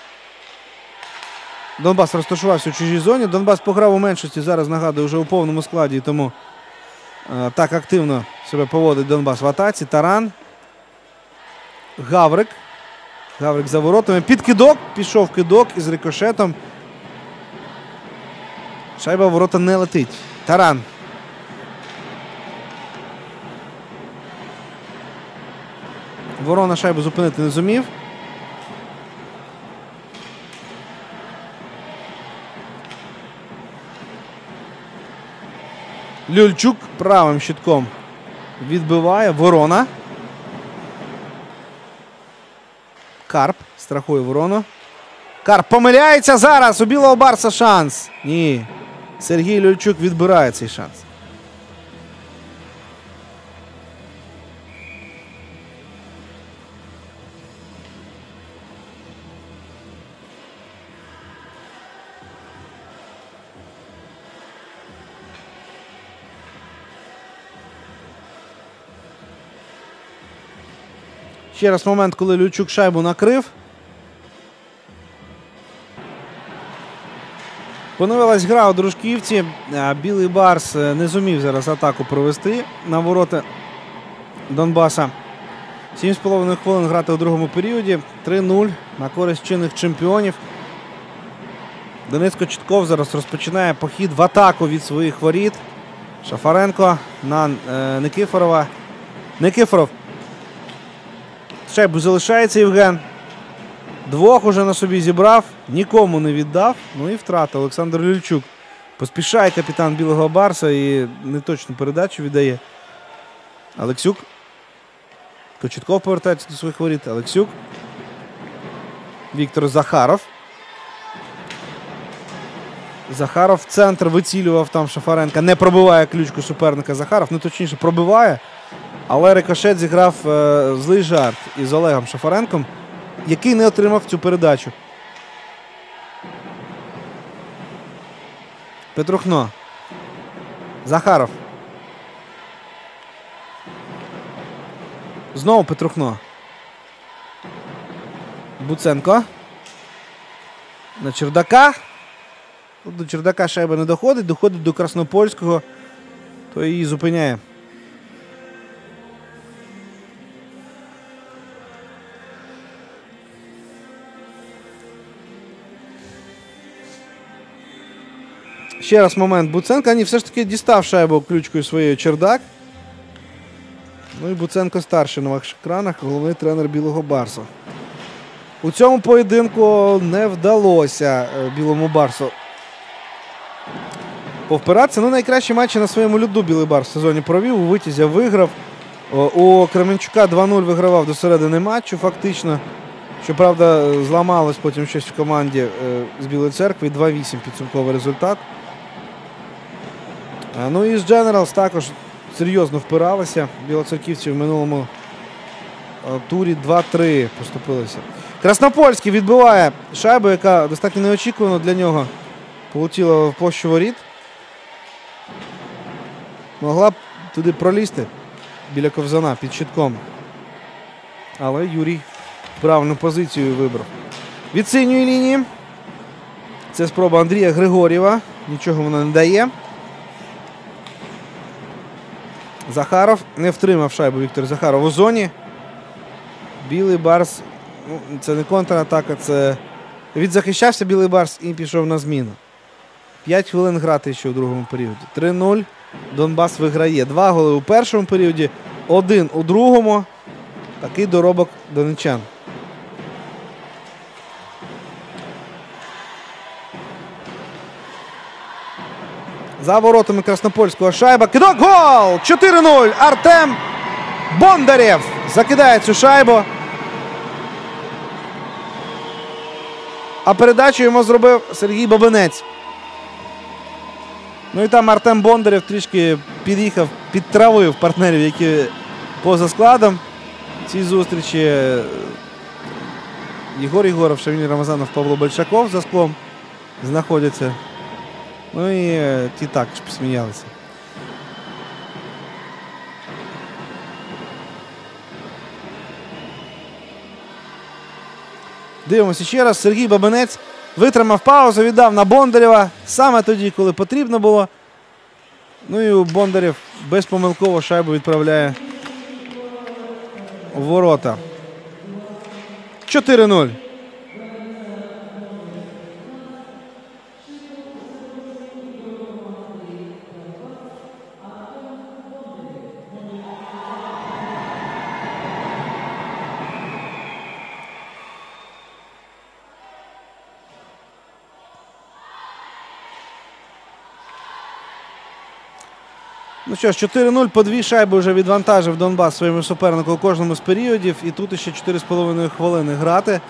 Донбас розташувався у чужій зоні. Донбас пограв у меншості, зараз, нагадую, вже у повному складі, тому е, так активно себе поводить Донбас в атаці. Таран. Гаврик. Гаврик за воротами. Під кидок. Пішов кидок із рикошетом. Шайба в ворота не летить. Таран. Ворона шайбу зупинити не зумів. Люльчук правим щитком відбиває. Ворона. Карп страхує ворону. Карп помиляється зараз. У Білого Барса шанс. Ні. Сергій Люльчук відбирає цей шанс. Ще раз момент, коли Люльчук шайбу накрив. Поновилась гра у Дружківці. Білий Барс не зумів зараз атаку провести на ворота Донбаса. сім з половиною хвилин грати у другому періоді. три нуль на користь чинних чемпіонів. Денис Кочетков зараз розпочинає похід в атаку від своїх воріт. Шафаренко на е, Никифорова. Никифоров. Шайбу залишається Євген. Двох уже на собі зібрав, нікому не віддав. Ну і втрата. Олександр Люльчук. Поспішає капітан Білого Барса і неточну передачу віддає. Алексюк. Кочетков повертається до своїх воріт. Алексюк. Віктор Захаров. Захаров в центр вицілював там Шафаренка. Не пробиває ключку суперника Захаров. Ну, точніше, пробиває. Але рикошет зіграв е, злий жарт із Олегом Шафаренком, який не отримав цю передачу. Петрухно. Захаров. Знову Петрухно. Буценко. На Чердака. Тут до Чердака шайба не доходить. Доходить до Краснопольського. То її зупиняє. Ще раз момент Буценка. Ні, все ж таки дістав шайбу ключкою своєю Чердак. Ну і Буценко старший на ваших екранах, головний тренер Білого Барса. У цьому поєдинку не вдалося Білому Барсу повпиратися. Ну, найкращі матчі на своєму льоду Білий Барс в сезоні провів. У Витязя виграв. У Кременчука два нуль вигравав до середини матчу фактично. Щоправда, зламалось потім щось в команді з Білої Церкви. два вісім підсумковий результат. Ну і з Дженералс також серйозно впиралися. Білоцерківці в минулому турі два три поступилися. Краснопольський відбиває шайбу, яка достатньо неочікувано для нього полетіла в площу воріт. Могла б туди пролізти біля ковзана під щитком. Але Юрій правильну позицію вибрав. Від синьої лінії. Це спроба Андрія Григорєва. Нічого вона не дає. Захаров не втримав шайбу Віктор Захаров у зоні. Білий Барс, ну, це не контратака, це відзахищався Білий Барс і пішов на зміну. п'ять хвилин грати ще у другому періоді. три нуль. Донбас виграє. Два голи у першому періоді, один у другому. Такий доробок донеччан. За воротами Краснопольського шайба. Кидок, гол! чотири нуль. Артем Бондарєв закидає цю шайбу. А передачу йому зробив Сергій Бабинець. Ну і там Артем Бондарєв трішки під'їхав, підтравив партнерів, які поза складом. В цій зустрічі Єгор Єгоров, Шаміль Рамазанов, Павло Большаков за склом знаходяться. Ну і ті також посміялися. Дивимося ще раз. Сергій Бабинець витримав паузу, віддав на Бондарєва саме тоді, коли потрібно було. Ну і Бондарєв безпомилково шайбу відправляє в ворота. чотири нуль. Ну що ж, чотири нуль, по дві шайби вже відвантажив Донбас своєму супернику у кожному з періодів. І тут ще чотири з половиною хвилини грати.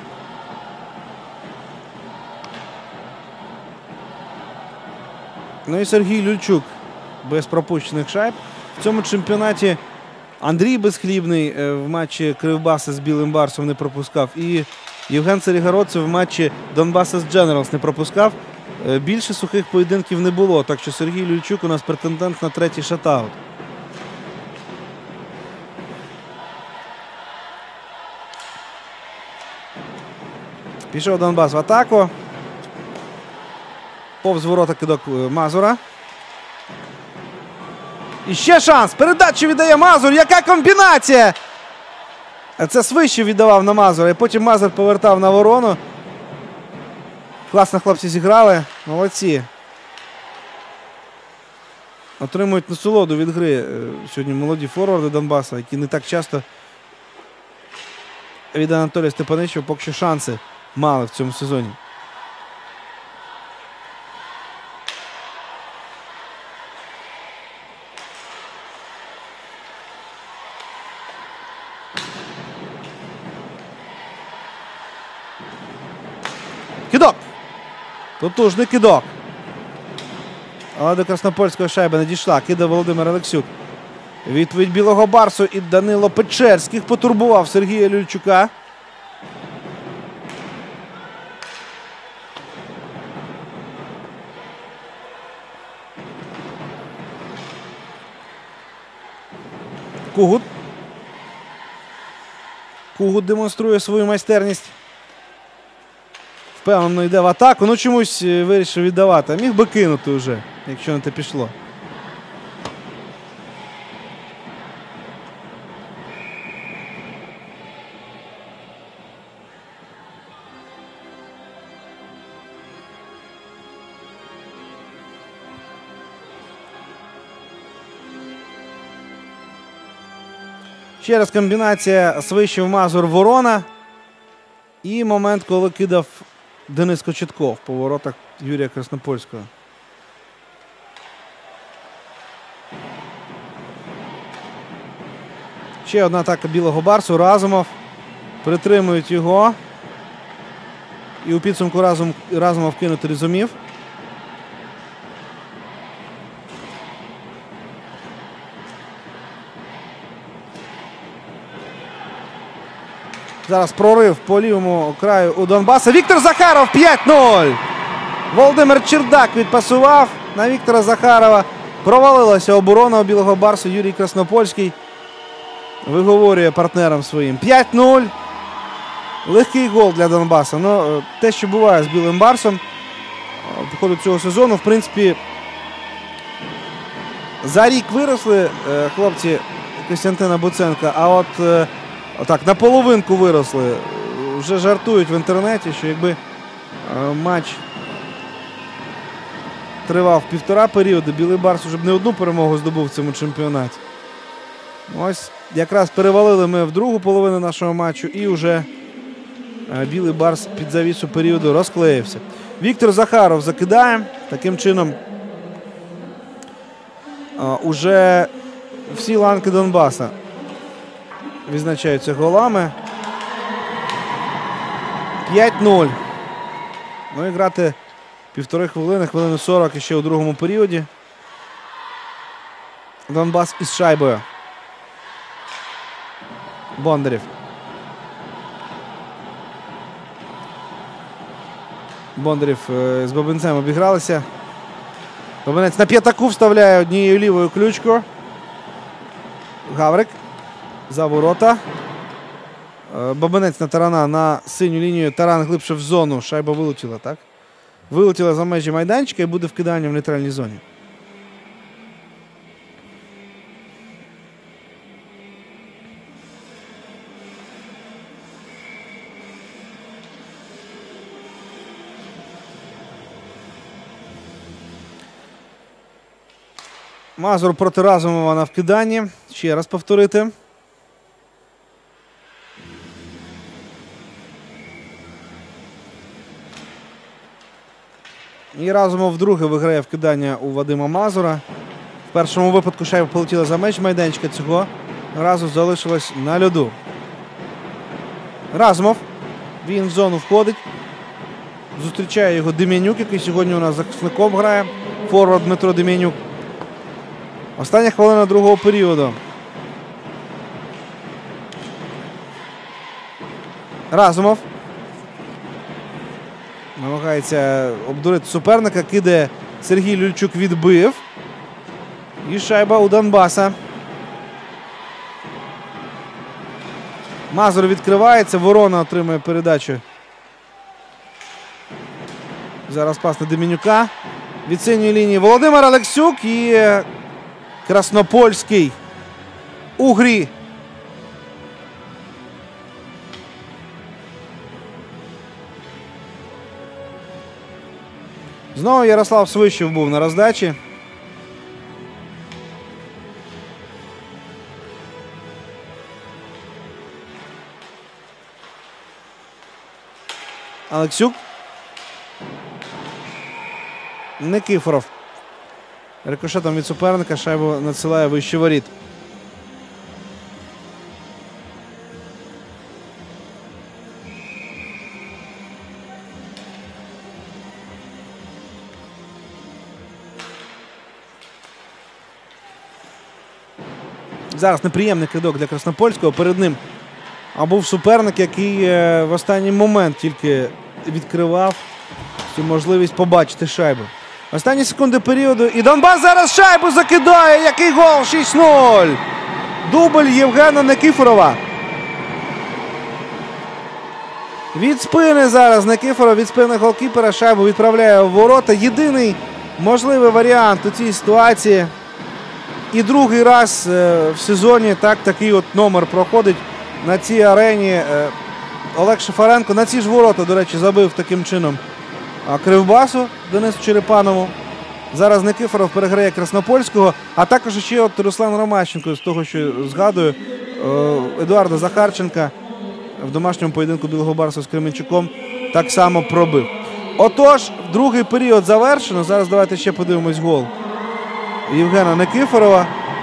Ну і Сергій Люльчук без пропущених шайб. В цьому чемпіонаті Андрій Безхлібний в матчі Кривбаса з Білим Барсом не пропускав. І Євген Царігородцев в матчі Донбаса з Дженералс не пропускав. Більше сухих поєдинків не було, так що Сергій Люльчук у нас претендент на третій шатаут. Пішов Донбас в атаку. Повз ворота кидок Мазура. І ще шанс. Передачу віддає Мазур. Яка комбінація! Це Свищів віддавав на Мазура. І потім Мазур повертав на Ворону. Класно хлопці зіграли. Молодці. Отримують насолоду від гри сьогодні молоді форварди Донбаса, які не так часто від Анатолія Степаничева поки що шанси мали в цьому сезоні. Кидок! Потужний кидок. Але до Краснопольської шайби не дійшла. Кидає Володимир Олексюк. Відповідь Білого Барсу і Данило Печерських потурбував Сергія Люльчука. Кугут. Кугут демонструє свою майстерність. Впевнено йде в атаку. Ну чомусь вирішив віддавати. Міг би кинути вже, якщо на те пішло. Ще раз комбінація Свищів, Мазур, Ворона. І момент, коли кидав Денис Кочетков по воротах Юрія Краснопольського. Ще одна атака Білого Барсу. Разумов. Притримують його. І у підсумку Разум, Разумов кинути не зумів. Зараз прорив по лівому краю у Донбаса. Віктор Захаров п'ять нуль. Володимир Чердак відпасував на Віктора Захарова. Провалилася оборона у Білого Барсу. Юрій Краснопольський виговорює партнерам своїм. п'ять нуль. Легкий гол для Донбаса. Ну, те, що буває з Білим Барсом по ходу цього сезону, в принципі, за рік виросли хлопці Костянтина Буценка, а от так, на половинку виросли. Вже жартують в інтернеті, що якби матч тривав півтора періоду, Білий Барс вже б не одну перемогу здобув в цьому чемпіонаті. Ось якраз перевалили ми в другу половину нашого матчу і вже Білий Барс під завісу періоду розклеївся. Віктор Захаров закидає. Таким чином уже всі ланки Донбаса відзначаються голами. п'ять нуль. Ну і грати півтори хвилини, хвилини сорок іще у другому періоді. Донбас із шайбою. Бондарєв. Бондарєв з Бабинцем обігралися. Бабинець на п'ятаку вставляє однією лівою ключку. Гаврик. За ворота. Бабинець на Тарана на синю лінію. Таран глибше в зону. Шайба вилетіла, так? Вилетіла за межі майданчика і буде вкидання в нейтральній зоні. Мазур проти Разумова на вкиданні. Ще раз повторити. І Разумов вдруге виграє вкидання у Вадима Мазура. В першому випадку шайба полетіла за меж майданчика. Цього разу залишилась на льоду. Разумов. Він в зону входить. Зустрічає його Дем'янюк, який сьогодні у нас захисником грає. Форвард Дмитро Дем'янюк. Остання хвилина другого періоду. Разумов. Намагається обдурити суперника. Кидає Сергій Люльчук, відбив. І шайба у Донбаса. Мазур відкривається. Ворона отримує передачу Зараз пас на Деменюка. Від синьої лінії Володимир Алексюк і Краснопольський у грі. Знову Ярослав Свищев був на роздачі. Алексюк. Никифоров. Рикошетом від суперника шайбу надсилає вище воріт. Зараз неприємний кидок для Краснопольського. Перед ним а був суперник, який в останній момент тільки відкривав цю можливість побачити шайбу. Останні секунди періоду. І Донбас зараз шайбу закидає. Який гол! шість нуль. Дубль Євгена Никифорова. Від спини зараз Никифоров, від спини голкіпера шайбу відправляє в ворота. Єдиний можливий варіант у цій ситуації. І другий раз в сезоні так такий от номер проходить на цій арені. Олег Шафаренко на ці ж ворота, до речі, забив таким чином Кривбасу Денису Черепанову. Зараз Никифоров переграє Краснопольського. А також ще от Руслан Ромащенко, з того, що згадую, Едуарда Захарченка в домашньому поєдинку Білого Барсу з Кременчуком так само пробив. Отож, другий період завершено. Зараз давайте ще подивимось гол Євгена Никифорова.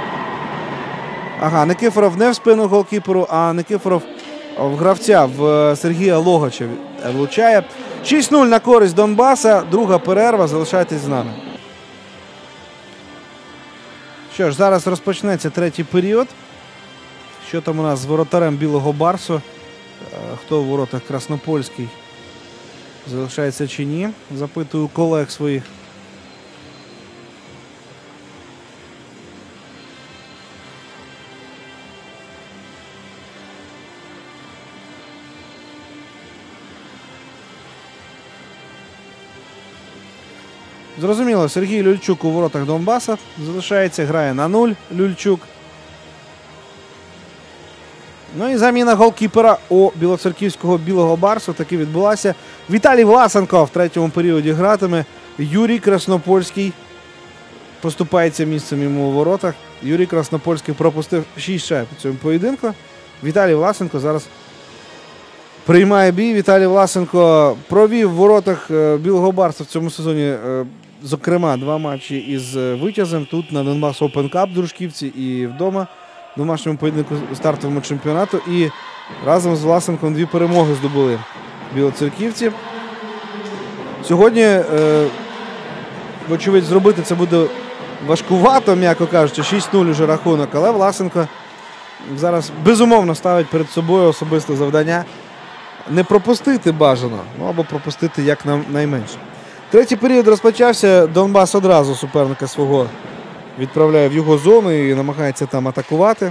Ага, Никифоров не в спину голкіперу, а Никифоров в гравця, в Сергія Логача влучає. шість нуль на користь Донбаса. Друга перерва. Залишайтесь з нами. Що ж, зараз розпочнеться третій період. Що там у нас з воротарем Білого Барсу? Хто в воротах? Краснопольський залишається чи ні? Запитую колег своїх. Зрозуміло, Сергій Люльчук у воротах Донбаса залишається, грає на нуль Люльчук. Ну і заміна голкіпера у білоцерківського Білого Барсу таки відбулася. Віталій Власенко в третьому періоді гратиме. Юрій Краснопольський поступається місцем йому у воротах. Юрій Краснопольський пропустив шість шайб у цьому поєдинку. Віталій Власенко зараз приймає бій. Віталій Власенко провів в воротах Білого Барсу в цьому сезоні, зокрема, два матчі із Витязем. Тут на Донбас Open Cup в Дружківці і вдома в домашньому поєдинку стартовому чемпіонату. І разом з Власенком дві перемоги здобули білоцерківці. Сьогодні, вочевидь, зробити це буде важкувато, м'яко кажучи. шість нуль уже рахунок, але Власенко зараз безумовно ставить перед собою особисте завдання не пропустити бажано, ну або пропустити як найменше. Третій період розпочався. Донбас одразу суперника свого відправляє в його зону і намагається там атакувати.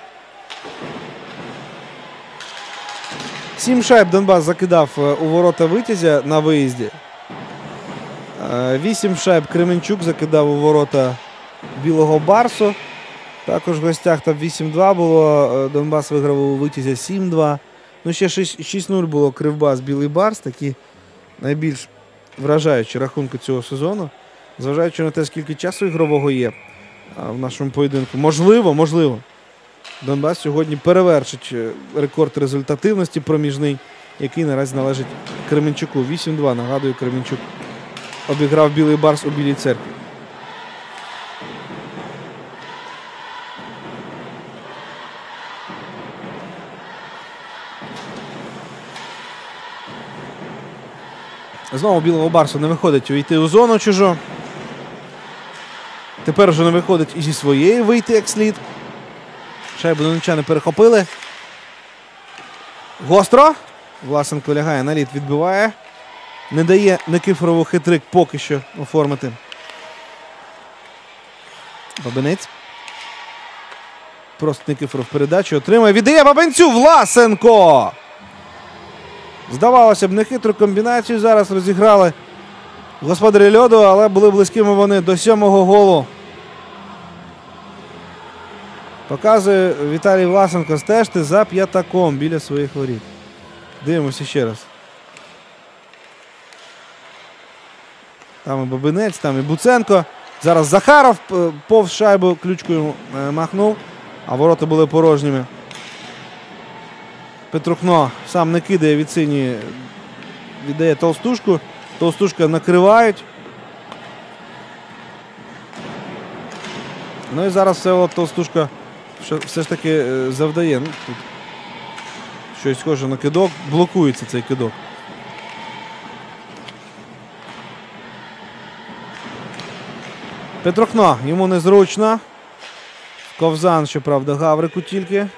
Сім шайб Донбас закидав у ворота Витязя на виїзді. Вісім шайб Кременчук закидав у ворота Білого Барсу. Також в гостях там вісім два було. Донбас виграв у Витязя сім два. Ну, ще шість нуль було Кривбас, Білий Барс. Такі найбільш вражаючі рахунки цього сезону. Зважаючи на те, скільки часу ігрового є в нашому поєдинку. Можливо, можливо, Донбас сьогодні перевершить рекорд результативності проміжний, який наразі належить Кременчуку. вісім два, нагадую, Кременчук обіграв Білий Барс у Білій Церкві. Знову Білого Барсу не виходить увійти у зону чужу. Тепер вже не виходить і зі своєї вийти як слід. Шайбу донеччани перехопили. Гостро. Власенко лягає на лід, відбиває. Не дає Никифорову хитрик поки що оформити. Бабинець. Просто Никифоров передачу отримає. Віддає Бабинцю. Власенко! Здавалося б, нехитру комбінацію зараз розіграли господарі льоду, але були близькими вони до сьомого голу. Показує Віталій Власенко, стежте за п'ятаком біля своїх воріт. Дивимося ще раз. Там і Бабинець, там і Буценко. Зараз Захаров повз шайбу ключкою махнув, а ворота були порожніми. Петрухно сам не кидає від синьої, віддає Толстушку. Толстушка накривають. Ну і зараз все Толстушка все ж таки завдає. Ну, тут щось схоже на кидок. Блокується цей кидок. Петрухно, йому незручно. Ковзан, щоправда, Гаврику тільки.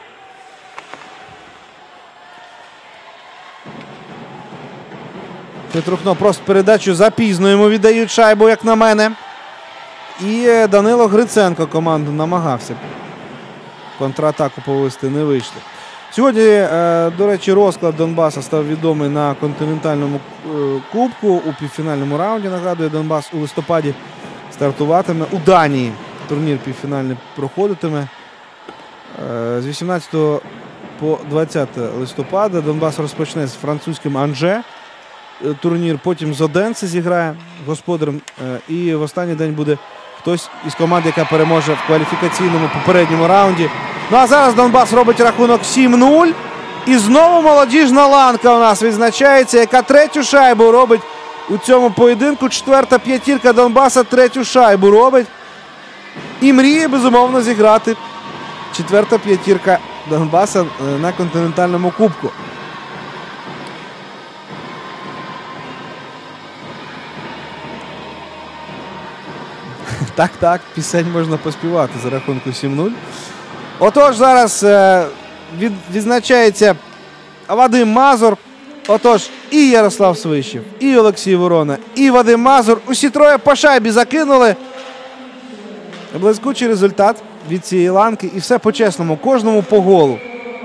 Петрухно просто передачу запізно йому віддають шайбу, як на мене. І Данило Гриценко команду намагався контратаку повести, не вийшло. Сьогодні, до речі, розклад Донбаса став відомий на континентальному кубку у півфінальному раунді. Нагадую, Донбас у листопаді стартуватиме. У Данії турнір півфінальний проходитиме. З вісімнадцятого по двадцяте листопада Донбас розпочне з французьким Анже турнір, потім з Оденси зіграє господарем. І в останній день буде хтось із команд, яка переможе в кваліфікаційному попередньому раунді. Ну а зараз Донбас робить рахунок сім нуль. І знову молодіжна ланка у нас відзначається, яка третю шайбу робить у цьому поєдинку. Четверта п'ятірка Донбаса третю шайбу робить. І мріє, безумовно, зіграти четверта п'ятірка Донбаса на континентальному кубку. Так, так, пісень можна поспівати за рахунку сім нуль. Отож, зараз е, від, відзначається Вадим Мазур. Отож, і Ярослав Свищів, і Олексій Ворона, і Вадим Мазур. Усі троє по шайбі закинули. Блискучий результат від цієї ланки. І все по-чесному, кожному по голу.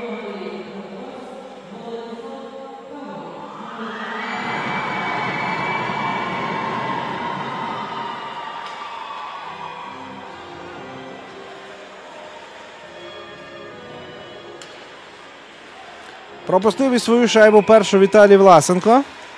Пропустив і свою шайбу першу Віталій Власенко.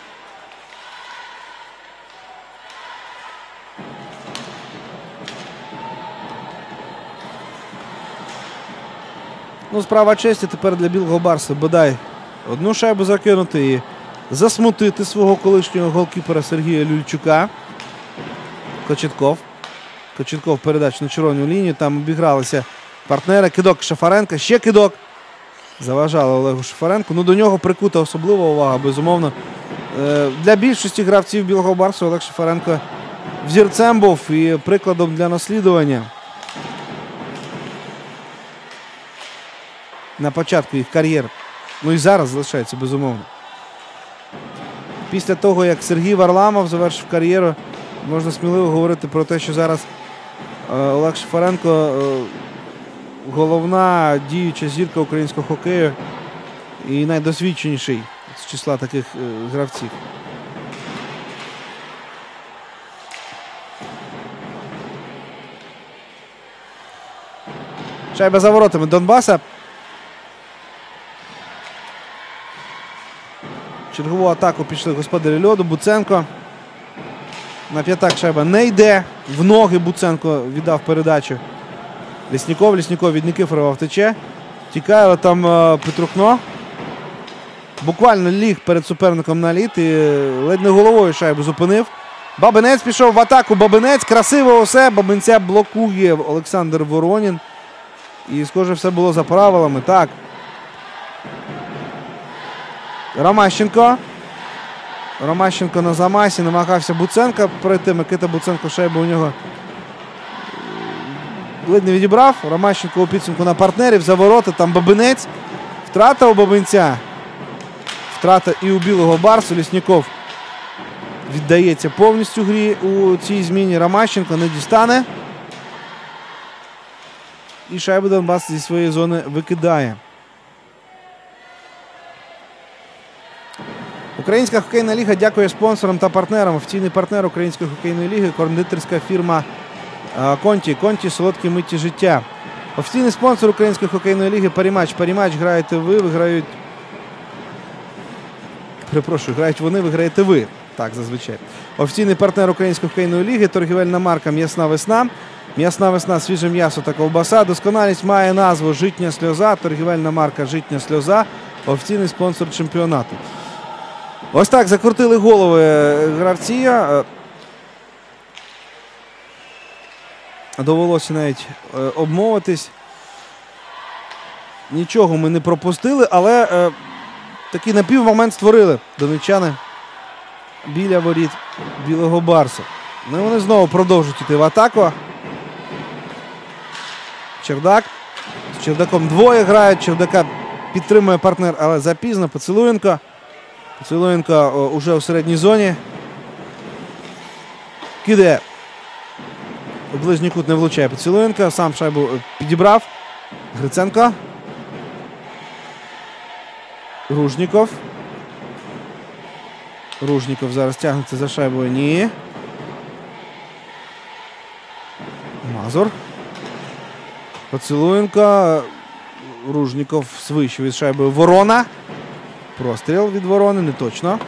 Ну, справа честі тепер для Білого Барса бодай одну шайбу закинути і засмутити свого колишнього голкіпера Сергія Люльчука. Кочетков. Кочетков передач на червону лінію. Там обігралися партнери. Кидок Шафаренка. Ще кидок. Заважали Олегу Шафаренку. Ну, до нього прикута особлива увага, безумовно. Для більшості гравців Білого Барсу Олег Шафаренко взірцем був і прикладом для наслідування. На початку їх кар'єр. Ну і зараз залишається, безумовно. Після того, як Сергій Варламов завершив кар'єру, можна сміливо говорити про те, що зараз Олег Шафаренко головна діюча зірка українського хокею і найдосвідченіший з числа таких гравців. Шайба за воротами Донбаса. Чергову атаку пішли господарі льоду. Буценко. На п'ятак шайба не йде. В ноги Буценко віддав передачу. Лісніков. Лісніков від Нікифорова втече. Тікає, але там е, Петрухно. Буквально ліг перед суперником на лід і ледь не головою шайбу зупинив. Бабинець пішов в атаку. Бабинець. Красиво усе. Бабинця блокує Олександр Воронін. І, схоже, все було за правилами. Так. Ромащенко. Ромащенко на замасі. Намагався Буценка пройти. Микита Буценко шайбу у нього ледь не відібрав. Ромащенко у підсумку на партнерів. За ворота. Там Бабинець. Втрата у Бабинця. Втрата і у Білого Барсу. Лісніков віддається повністю грі у цій зміні. Ромащенко не дістане. І шайбу Донбас зі своєї зони викидає. Українська хокейна ліга дякує спонсорам та партнерам. Офіційний партнер Української хокейної ліги – кондитерська фірма Конті. Конті – солодкі миті життя. Офіційний спонсор Української хокейної ліги – Паріматч. Паріматч граєте ви, виграють... Перепрошую, грають вони, виграєте ви. Так, зазвичай. Офіційний партнер Української хокейної ліги – торгівельна марка «М'ясна весна». М'ясна весна, свіже м'ясо та ковбаса. Досконалість має назву «Житня сльоза». Торгівельна марка «Житня сльоза». Офіційний спонсор чемпіонату. Ось так закрутили голови гравці. Довелося навіть обмовитись. Нічого ми не пропустили, але е, такий напівмомент створили донеччани біля воріт Білого Барсу. Ну і вони знову продовжують йти в атаку. Чердак. З Чердаком двоє грають. Чердака підтримує партнер, але запізно. Поцілуєнко. Поцілуєнко уже у середній зоні. Кидає. У ближній кут не влучає Поцілуєнко. Сам шайбу підібрав. Гриценко. Ружніков. Ружніков зараз тягнеться за шайбою. Ні. Мазур. Поцілуєнко. Ружніков свищив від шайбою. Ворона. Простріл від Ворони. Не точно.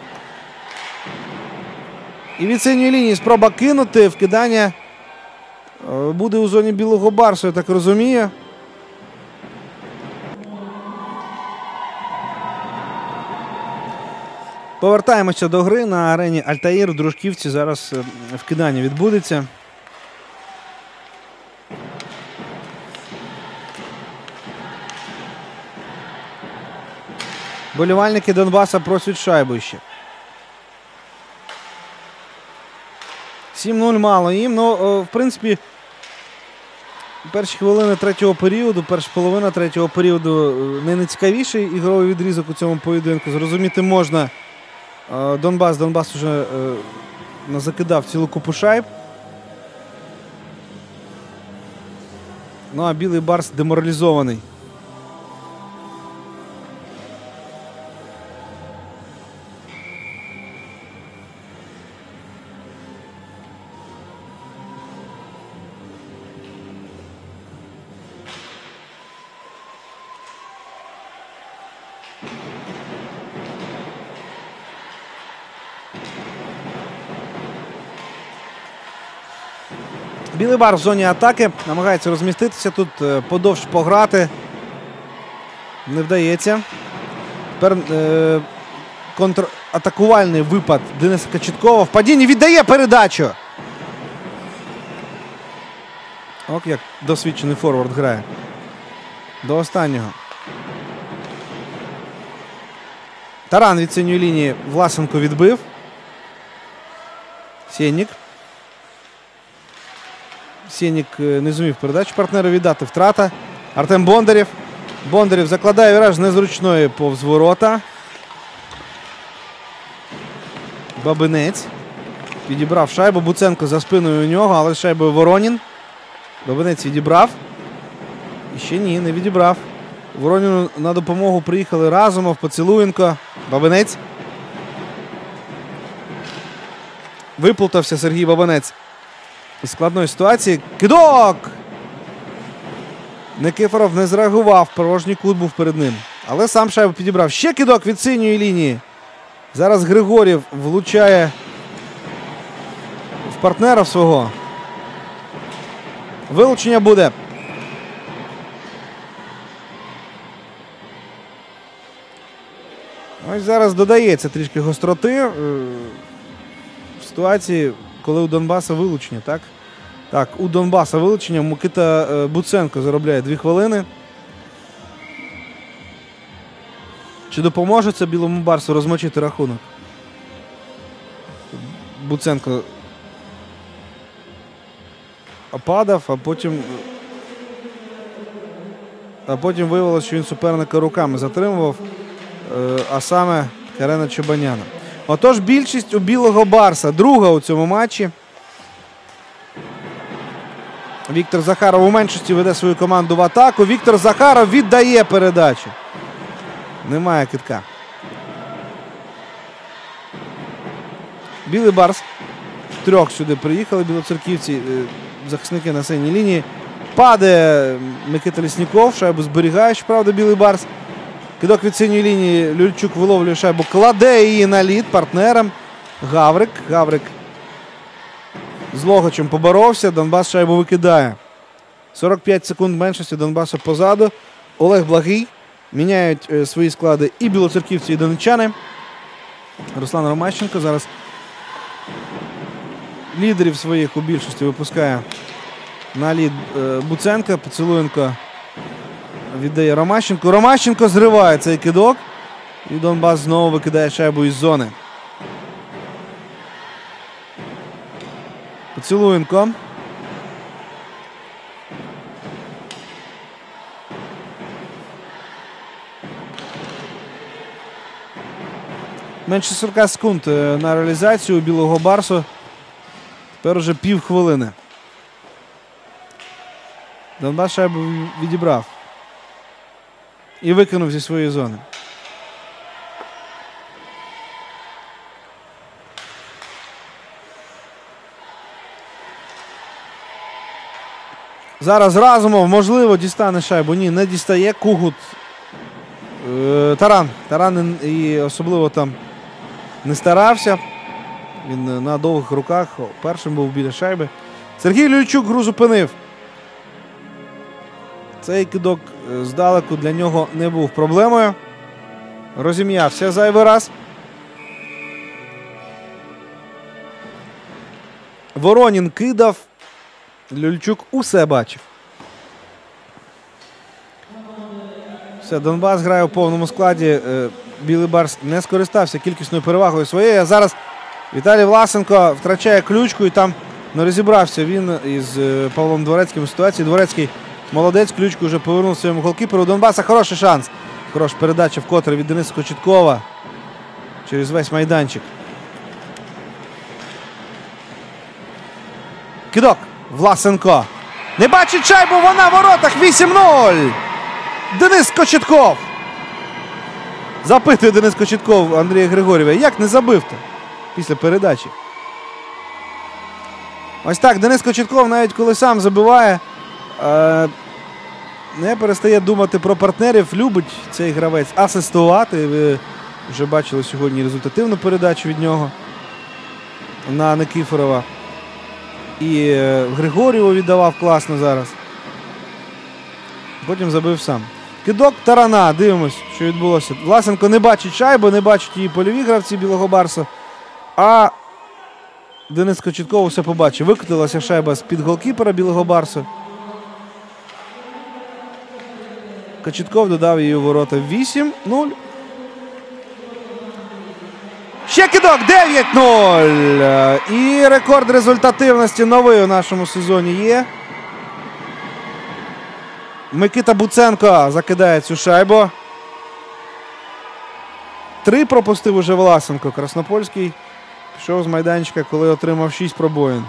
І від синьої лінії спроба кинути. Вкидання буде у зоні Білого Барсу, я так розумію. Повертаємося до гри на арені Альтаїр в Дружківці. Зараз вкидання відбудеться. Болівальники Донбаса просять шайбу ще. сім нуль мало їм. Ну, в принципі, перші хвилини третього періоду, перша половина третього періоду не найцікавіший ігровий відрізок у цьому поєдинку. Зрозуміти можна. Донбас, Донбас вже закидав цілу купу шайб. Ну, а Білий Барс деморалізований. Білий Барс в зоні атаки. Намагається розміститися тут, подовж пограти. Не вдається. Тепер е, контратакувальний випад Дениса Кочеткова. В падінні віддає передачу. Ок, як досвідчений форвард грає. До останнього. Таран від синьої лінії Власенко відбив. Сєннік. Сєннік не зумів передачу партнеру віддати. Втрата. Артем Бондарєв. Бондарєв закладає віраж з незручної повз ворота. Бабинець. Підібрав шайбу. Буценко за спиною у нього, але шайбою Воронін. Бабинець відібрав. І ще ні, не відібрав. Вороніну на допомогу приїхали Разумов, Поцілуєнко. Бабинець. Виплутався Сергій Бабинець із складної ситуації. Кидок! Никифоров не зреагував. Порожній кут був перед ним. Але сам шайбу підібрав. Ще кидок від синьої лінії. Зараз Григорєв влучає в партнера свого. Вилучення буде. Ось зараз додається трішки гостроти в ситуації, коли у Донбаса вилучення, так? Так, у Донбаса вилучення. Микита Буценко заробляє дві хвилини. Чи допоможе це Білому Барсу розмочити рахунок? Буценко падав, а потім а потім виявилося, що він суперника руками затримував, а саме Карена Чобаняна. Отож, більшість у Білого Барса. Друга у цьому матчі. Віктор Захаров у меншості веде свою команду в атаку. Віктор Захаров віддає передачу. Немає кидка. Білий Барс. Трьох сюди приїхали білоцерківці, захисники на синій лінії. Падає Микита Лісніков, шайбу зберігає, правда, Білий Барс. Кидок від синьої лінії, Люльчук виловлює шайбу, кладе її на лід партнерам. Гаврик. Гаврик з Логачем поборовся, Донбас шайбу викидає. сорок п'ять секунд меншості Донбасу позаду. Олег Благий. Міняють е, свої склади і білоцерківці, і донеччани. Руслан Ромащенко зараз лідерів своїх у більшості випускає на лід е, Буценка. Поцілуєнко віддає Ромащенко. Ромащенко зриває цей кидок. І Донбас знову викидає шайбу із зони. Поцілуєнко. Менше сорок секунд на реалізацію у Білого Барсу. Тепер уже пів хвилини. Донбас шайбу відібрав. І викинув зі своєї зони. Зараз Разумов, можливо, дістане шайбу. Ні, не дістає. Кугут. Е, Таран. Таран і особливо там не старався. Він на довгих руках першим був біля шайби. Сергій Люльчук гру зупинив. Цей кидок здалеку для нього не був проблемою. Розім'явся зайвий раз. Воронін кидав. Люльчук усе бачив. Все, Донбас грає у повному складі. Білий Барс не скористався кількісною перевагою своєю. А зараз Віталій Власенко втрачає ключку і там не розібрався він із Павлом Дворецьким у ситуації. Дворецький молодець, ключку вже повернув своєму голкіперу. У Донбаса хороший шанс. Хороша передача вкотре від Дениса Кочеткова через весь майданчик. Кидок. Власенко. Не бачить шайбу, вона в воротах. вісім нуль. Денис Кочетков. Запитує Денис Кочетков Андрія Григорєва. Як не забив-то після передачі? Ось так, Денис Кочетков, навіть коли сам забиває, е не перестає думати про партнерів. Любить цей гравець асистувати. Ви вже бачили сьогодні результативну передачу від нього на Никифорова. І Григорєву віддавав класно зараз. Потім забив сам. Кидок Тарана. Дивимось, що відбулося. Власенко не бачить шайбу, не бачить її польові гравці Білого Барса. А Денис Кочетков усе побачив. Викотилася шайба з-під голкіпера Білого Барсу. Кочетков додав її у ворота. вісім нуль. Ще кидок. дев'ять нуль. І рекорд результативності новий у нашому сезоні є. Микита Буценко закидає цю шайбу. Три пропустив уже Власенко. Краснопольський пішов з майданчика, коли отримав шість пробоїн.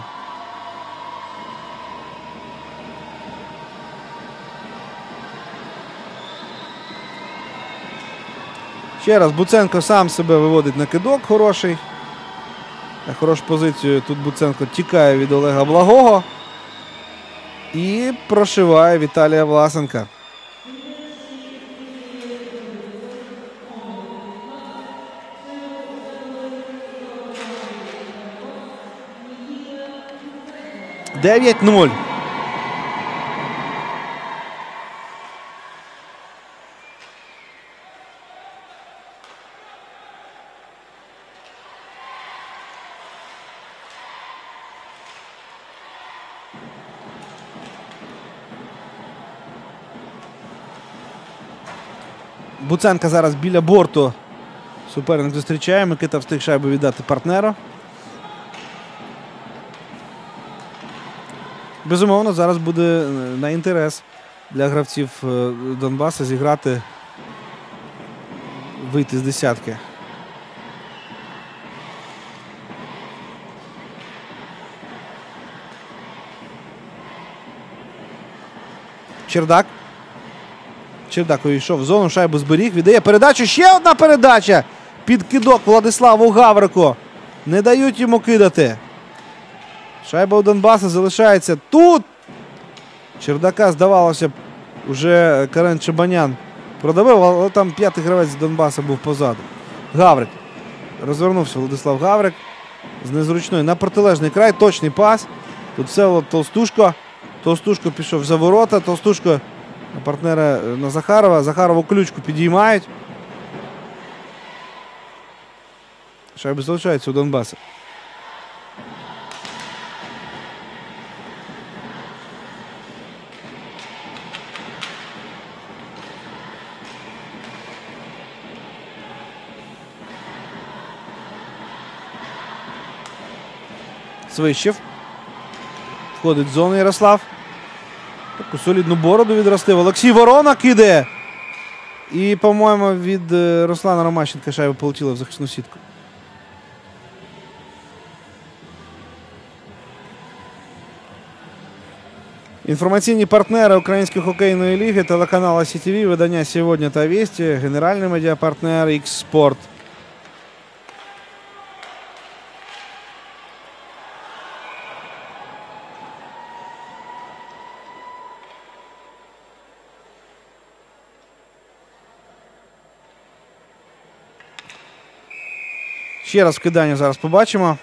Ще раз, Буценко сам себе виводить на кидок хороший. На хорошу позицію тут Буценко тікає від Олега Благого. І прошиває Віталія Власенка. дев'ять нуль. Буценка зараз біля борту. Суперник зустрічає. Микита встиг шайбу віддати партнеру. Безумовно, зараз буде на інтерес для гравців Донбаса зіграти, вийти з десятки. Чердак. Чердак увійшов в зону, шайбу зберіг, віддає передачу. Ще одна передача під кидок Владиславу Гаврику. Не дають йому кидати. Шайба у Донбаса залишається тут. Чердака, здавалося б, уже Карен Чебанян продавив, але там п'ятий гравець з Донбаса був позаду. Гаврик. Розвернувся Владислав Гаврик. З незручної на протилежний край. Точний пас. Тут все Толстушко. Толстушко пішов за ворота. Толстушко на партнера на Захарова. Захарову ключку підіймають. Шайба залишається у Донбаса. Свищев. Входить в зону Ярослав. Таку солідну бороду відростив. Олексій Ворона кидає. І, по-моєму, від Руслана Ромащенка шайба полетіла в захисну сітку. Інформаційні партнери Української хокейної ліги, телеканала Сі Ті Ві, видання «Сьогодні» та «Вісті», генеральний медіапартнер «Ікс-Спорт». Ще раз вкидання зараз побачимо.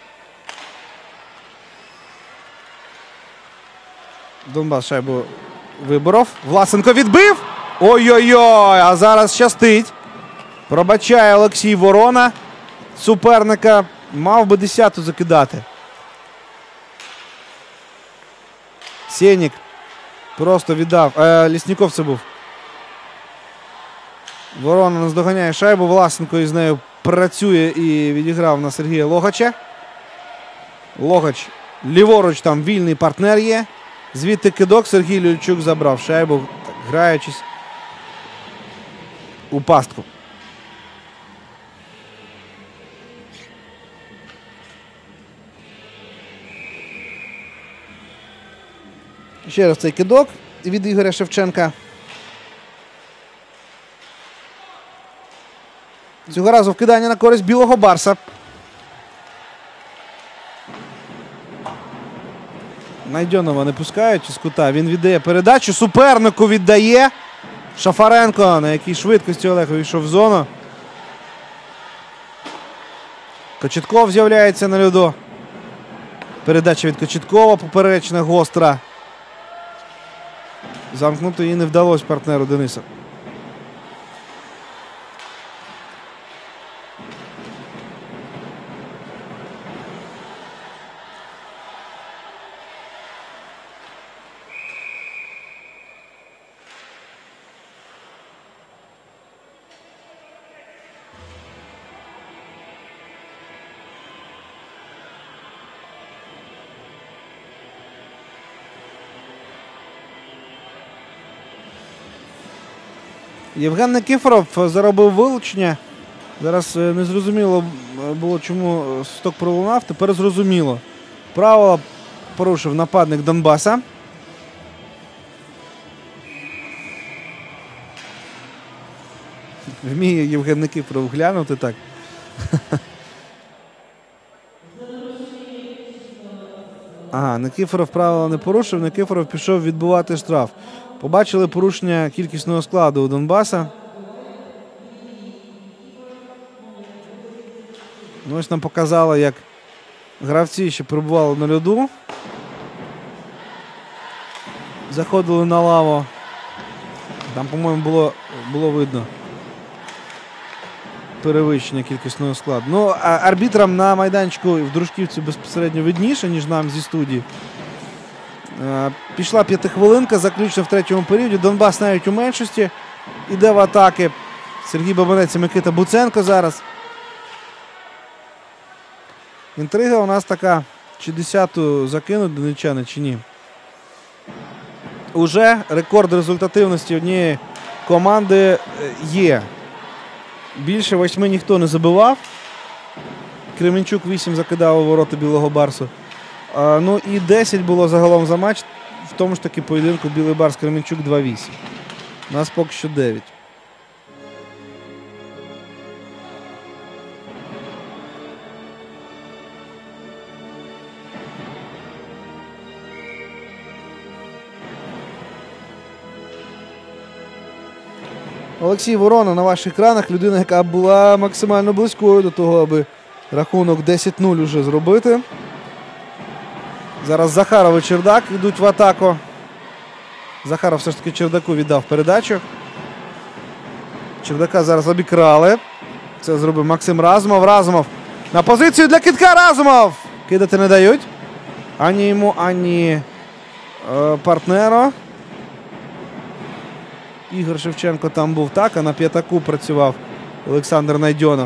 Донбас шайбу виборов. Власенко відбив. Ой-ой-ой, а зараз щастить. Пробачає Олексій Ворона. Суперника мав би десяту закидати. Сєнік просто віддав. Е, Лісніков це був. Ворона наздоганяє шайбу. Власенко із нею працює і відіграв на Сергія Логача. Логач ліворуч, там вільний партнер є. Звідти кидок, Сергій Люльчук забрав шайбу, так, граючись у пастку. Ще раз цей кидок від Ігоря Шевченка. Цього разу вкидання на користь Білого Барса. Найдьонова не пускають із кута. Він віддає передачу. Супернику віддає. Шафаренко, на якій швидкості Олег вийшов в зону. Кочетков з'являється на льоду. Передача від Кочеткова. Поперечна, гостра. Замкнути її не вдалося партнеру Дениса. Євген Никифоров заробив вилучення. Зараз не зрозуміло було, чому сток пролунав. Тепер зрозуміло. Правило порушив нападник Донбаса. Вміє Євген Никифоров глянути так. Ага, Никифоров правила не порушив. Никифоров пішов відбувати штраф. Побачили порушення кількісного складу у Донбаса. Ну, ось нам показали, як гравці ще перебували на льоду. Заходили на лаву. Там, по-моєму, було, було видно перевищення кількісного складу. Ну, а арбітрам на майданчику в Дружківці безпосередньо видніше, ніж нам зі студії. Пішла п'ятихвилинка, заключно в третьому періоді. Донбас навіть у меншості. Іде в атаки Сергій Бабанець і Микита Буценко зараз. Інтрига у нас така, чи десяту закинуть донеччани, чи ні. Уже рекорд результативності однієї команди є. Більше восьми ніхто не забивав. Кременчук вісім закидав у ворота Білого Барсу. А, ну і десять було загалом за матч. В тому ж таки поєдинку Білий Барс Кременчук два вісім. У нас поки що дев'ять. Олексій Ворона на ваших екранах. Людина, яка була максимально близькою до того, аби рахунок десять нуль уже зробити. Зараз Захаров і Чердак йдуть в атаку. Захаров все ж таки Чердаку віддав передачу. Чердака зараз обікрали. Це зробив Максим Разумов. Разумов на позицію для кидка. Разумов! Кидати не дають. Ані йому, ані е, партнеру. Ігор Шевченко там був так, а на п'ятаку працював Олександр Найдьонов.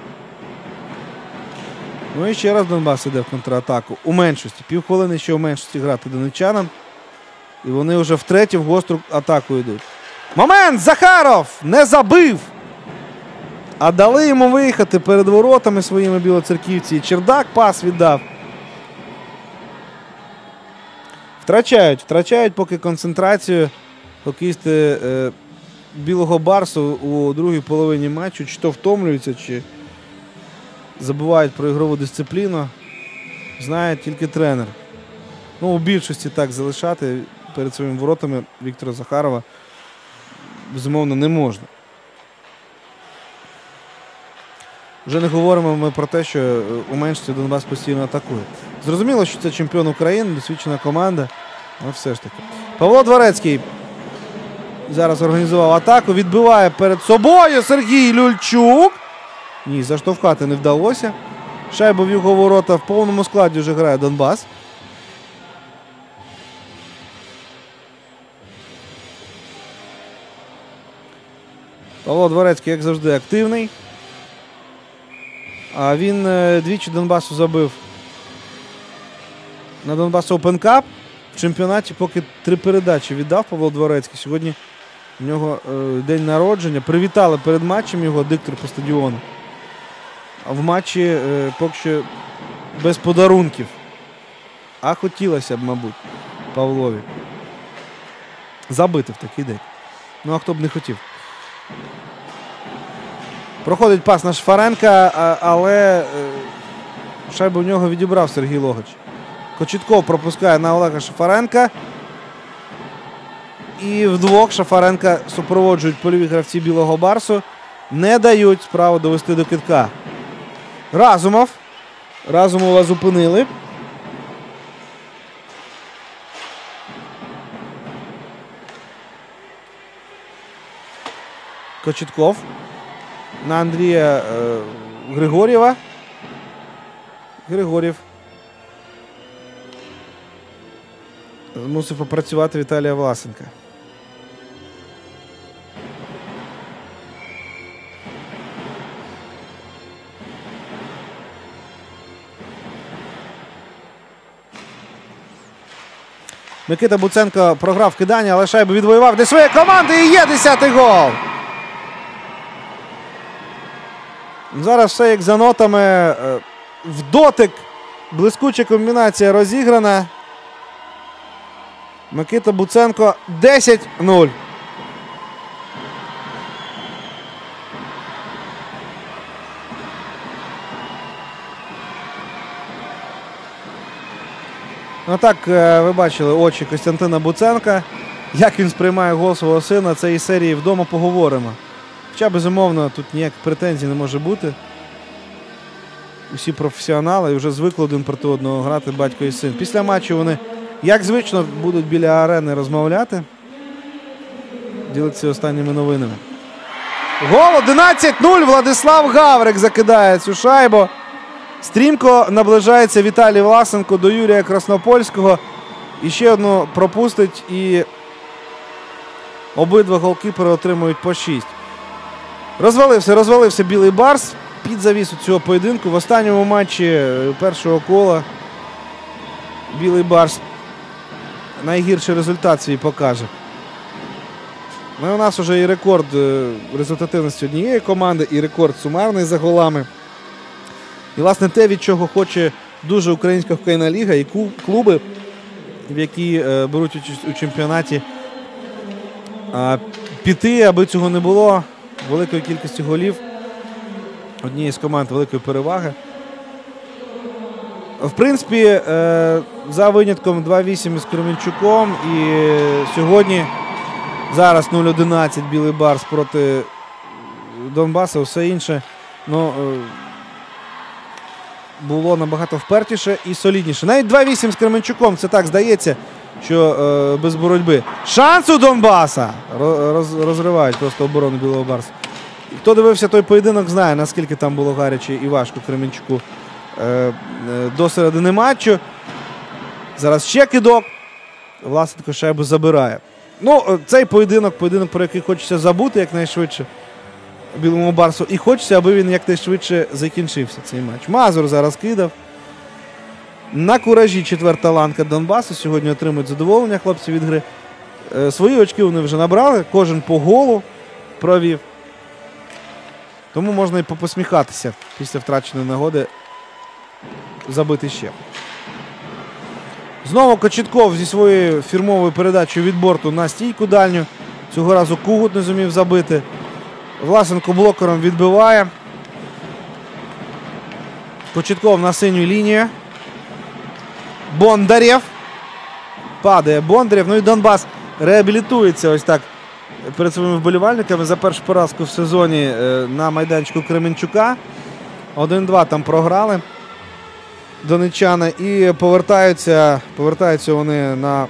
Ну і ще раз Донбас іде в контратаку. У меншості. Півхвилини ще у меншості грати донеччанам. І вони вже втретє в гостру атаку йдуть. Момент! Захаров! Не забив! А дали йому виїхати перед воротами своїми білоцерківці. І Чердак пас віддав. Втрачають. Втрачають поки концентрацію хокеїсти е, Білого Барсу у другій половині матчу. Чи то втомлюються, чи забувають про ігрову дисципліну. Знає тільки тренер. Ну, у більшості так залишати перед своїми воротами Віктора Захарова, безумовно, не можна. Вже не говоримо ми про те, що у меншості Донбас постійно атакує. Зрозуміло, що це чемпіон України, досвідчена команда, але все ж таки. Павло Дворецький зараз організував атаку, відбиває перед собою Сергій Люльчук. Ні, заштовхати не вдалося. Шайбу в його ворота в повному складі вже грає Донбас. Павло Дворецький, як завжди, активний. А він двічі Донбасу забив на Донбас Open Cup. В чемпіонаті поки три передачі віддав Павло Дворецький. Сьогодні у нього е, день народження. Привітали перед матчем його диктор по стадіону. А в матчі е, поки що без подарунків. А хотілося б, мабуть, Павлові забити в такий день. Ну, а хто б не хотів. Проходить пас на Шафаренка, але шайбу в нього відібрав Сергій Логач. Кочетков пропускає на Олега Шафаренка. І вдвох Шафаренка супроводжують польові гравці Білого Барсу. Не дають справу довести до кидка. Разумов. Разумова зупинили. Кочетков на Андрія е, Григорєва. Григорєв мусив попрацювати Віталія Власенка. Микита Буценко програв кидання, але шайбу відвоював для своєї команди і є десятий гол. Зараз все як за нотами. В дотик. Блискуча комбінація розіграна. Микита Буценко десять нуль. Ну так, ви бачили очі Костянтина Буценка. Як він сприймає гол свого сина, це із серії «Вдома поговоримо». Хоча, безумовно, тут ніяких претензій не може бути. Усі професіонали і вже звикли один проти одного грати батько і син. Після матчу вони, як звично, будуть біля арени розмовляти. Ділитися останніми новинами. Гол одинадцять нуль. Владислав Гаврик закидає цю шайбу. Стрімко наближається Віталій Власенко до Юрія Краснопольського. І ще одну пропустить. І обидва голкіпери отримують по шість. Розвалився, розвалився Білий Барс під завісу цього поєдинку. В останньому матчі першого кола Білий Барс найгірший результат свій покаже. Ну і у нас вже і рекорд результативності однієї команди, і рекорд сумарний за голами. І, власне, те, від чого хоче дуже українська хокейна ліга і клуби, в які беруть участь у чемпіонаті, піти, аби цього не було. Великої кількості голів однієї з команд великої переваги. В принципі, за винятком два вісім із Кременчуком, і сьогодні Зараз нуль одинадцять Білий Барс проти Донбасу. Все інше, ну, було набагато впертіше і солідніше. Навіть два вісім з Кременчуком, це так здається, що е, без боротьби. Шанс у Донбаса! Роз, розривають просто оборону Білого Барсу. Хто дивився той поєдинок, знає, наскільки там було гаряче і важко Кременчуку е, е, до середини матчу. Зараз ще кидок. Власенко шайбу забирає. Ну, цей поєдинок, поєдинок, про який хочеться забути якнайшвидше Білому Барсу. І хочеться, аби він якнайшвидше закінчився цей матч. Мазур зараз кидав. На куражі четверта ланка Донбасу. Сьогодні отримують задоволення хлопці від гри. Е, свої очки вони вже набрали. Кожен по голу провів. Тому можна і попосміхатися після втраченої нагоди забити ще. Знову Кочетков зі своєю фірмовою передачею від борту на стійку дальню. Цього разу Кугут не зумів забити. Власенко блокером відбиває. Кочетков на синю лінію. Бондарєв. Падає Бондарєв. Ну і Донбас реабілітується ось так перед своїми вболівальниками за першу поразку в сезоні на майданчику Кременчука. один-два там програли донеччани. І повертаються, повертаються вони на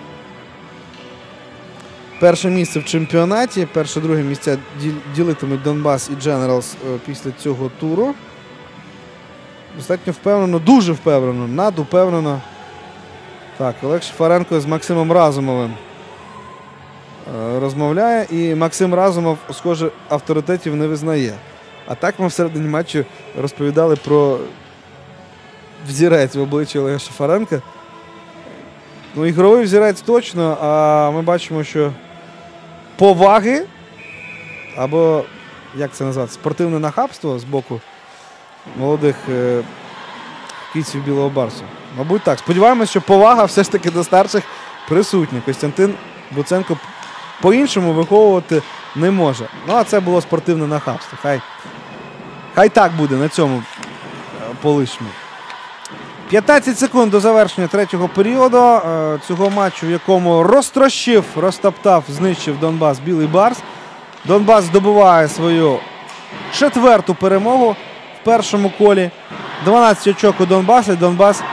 перше місце в чемпіонаті. Перше-друге місця ділитимуть Донбас і Дженералс після цього туру. Достатньо впевнено, дуже впевнено, надупевнено. Так, Олег Шафаренко з Максимом Разумовим розмовляє. І Максим Разумов, схоже, авторитетів не визнає. А так ми всередині матчу розповідали про взірець в обличчі Олега Шафаренка. Ну, ігровий взірець точно, а ми бачимо, що поваги, або, як це назвати, спортивне нахабство з боку молодих е кійців Білого Барсу. Мабуть так. Сподіваємось, що повага все ж таки до старших присутня. Костянтин Буценко по-іншому виховувати не може. Ну, а це було спортивне нахабство. Хай, хай так буде, на цьому полишимо. п'ятнадцять секунд до завершення третього періоду е цього матчу, в якому розтрощив, розтоптав, знищив Донбас Білий Барс. Донбас здобуває свою четверту перемогу в першому колі. дванадцять очок у Донбаса. Донбас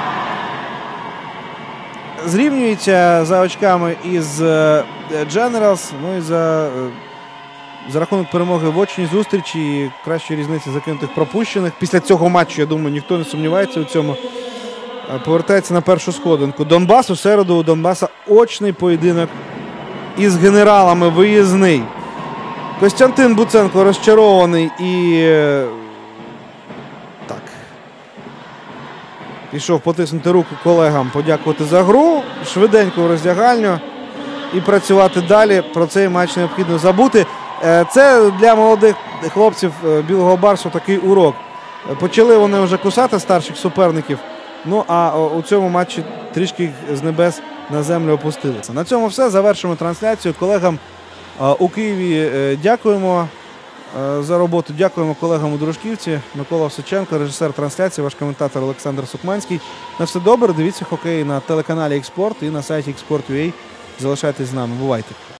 зрівнюється за очками із Дженералс. Ну і за, за рахунок перемоги в очній зустрічі і кращої різниці закинутих пропущених. Після цього матчу, я думаю, ніхто не сумнівається у цьому. Повертається на першу сходинку. Донбас у середу у Донбаса очний поєдинок із генералами, виїзний. Костянтин Буценко розчарований і так пішов потиснути руку колегам, подякувати за гру, швиденько в роздягальню і працювати далі. Про цей матч необхідно забути. Це для молодих хлопців Білого Барсу такий урок. Почали вони вже кусати старших суперників, ну а у цьому матчі трішки з небес на землю опустилися. На цьому все. Завершимо трансляцію. Колегам у Києві дякуємо за роботу. Дякуємо колегам у Дружківці. Микола Осиченко, режисер трансляції, ваш коментатор Олександр Сукманський. На все добре. Дивіться хокей на телеканалі Експорт і на сайті експорт крапка ю а. Залишайтесь з нами. Бувайте.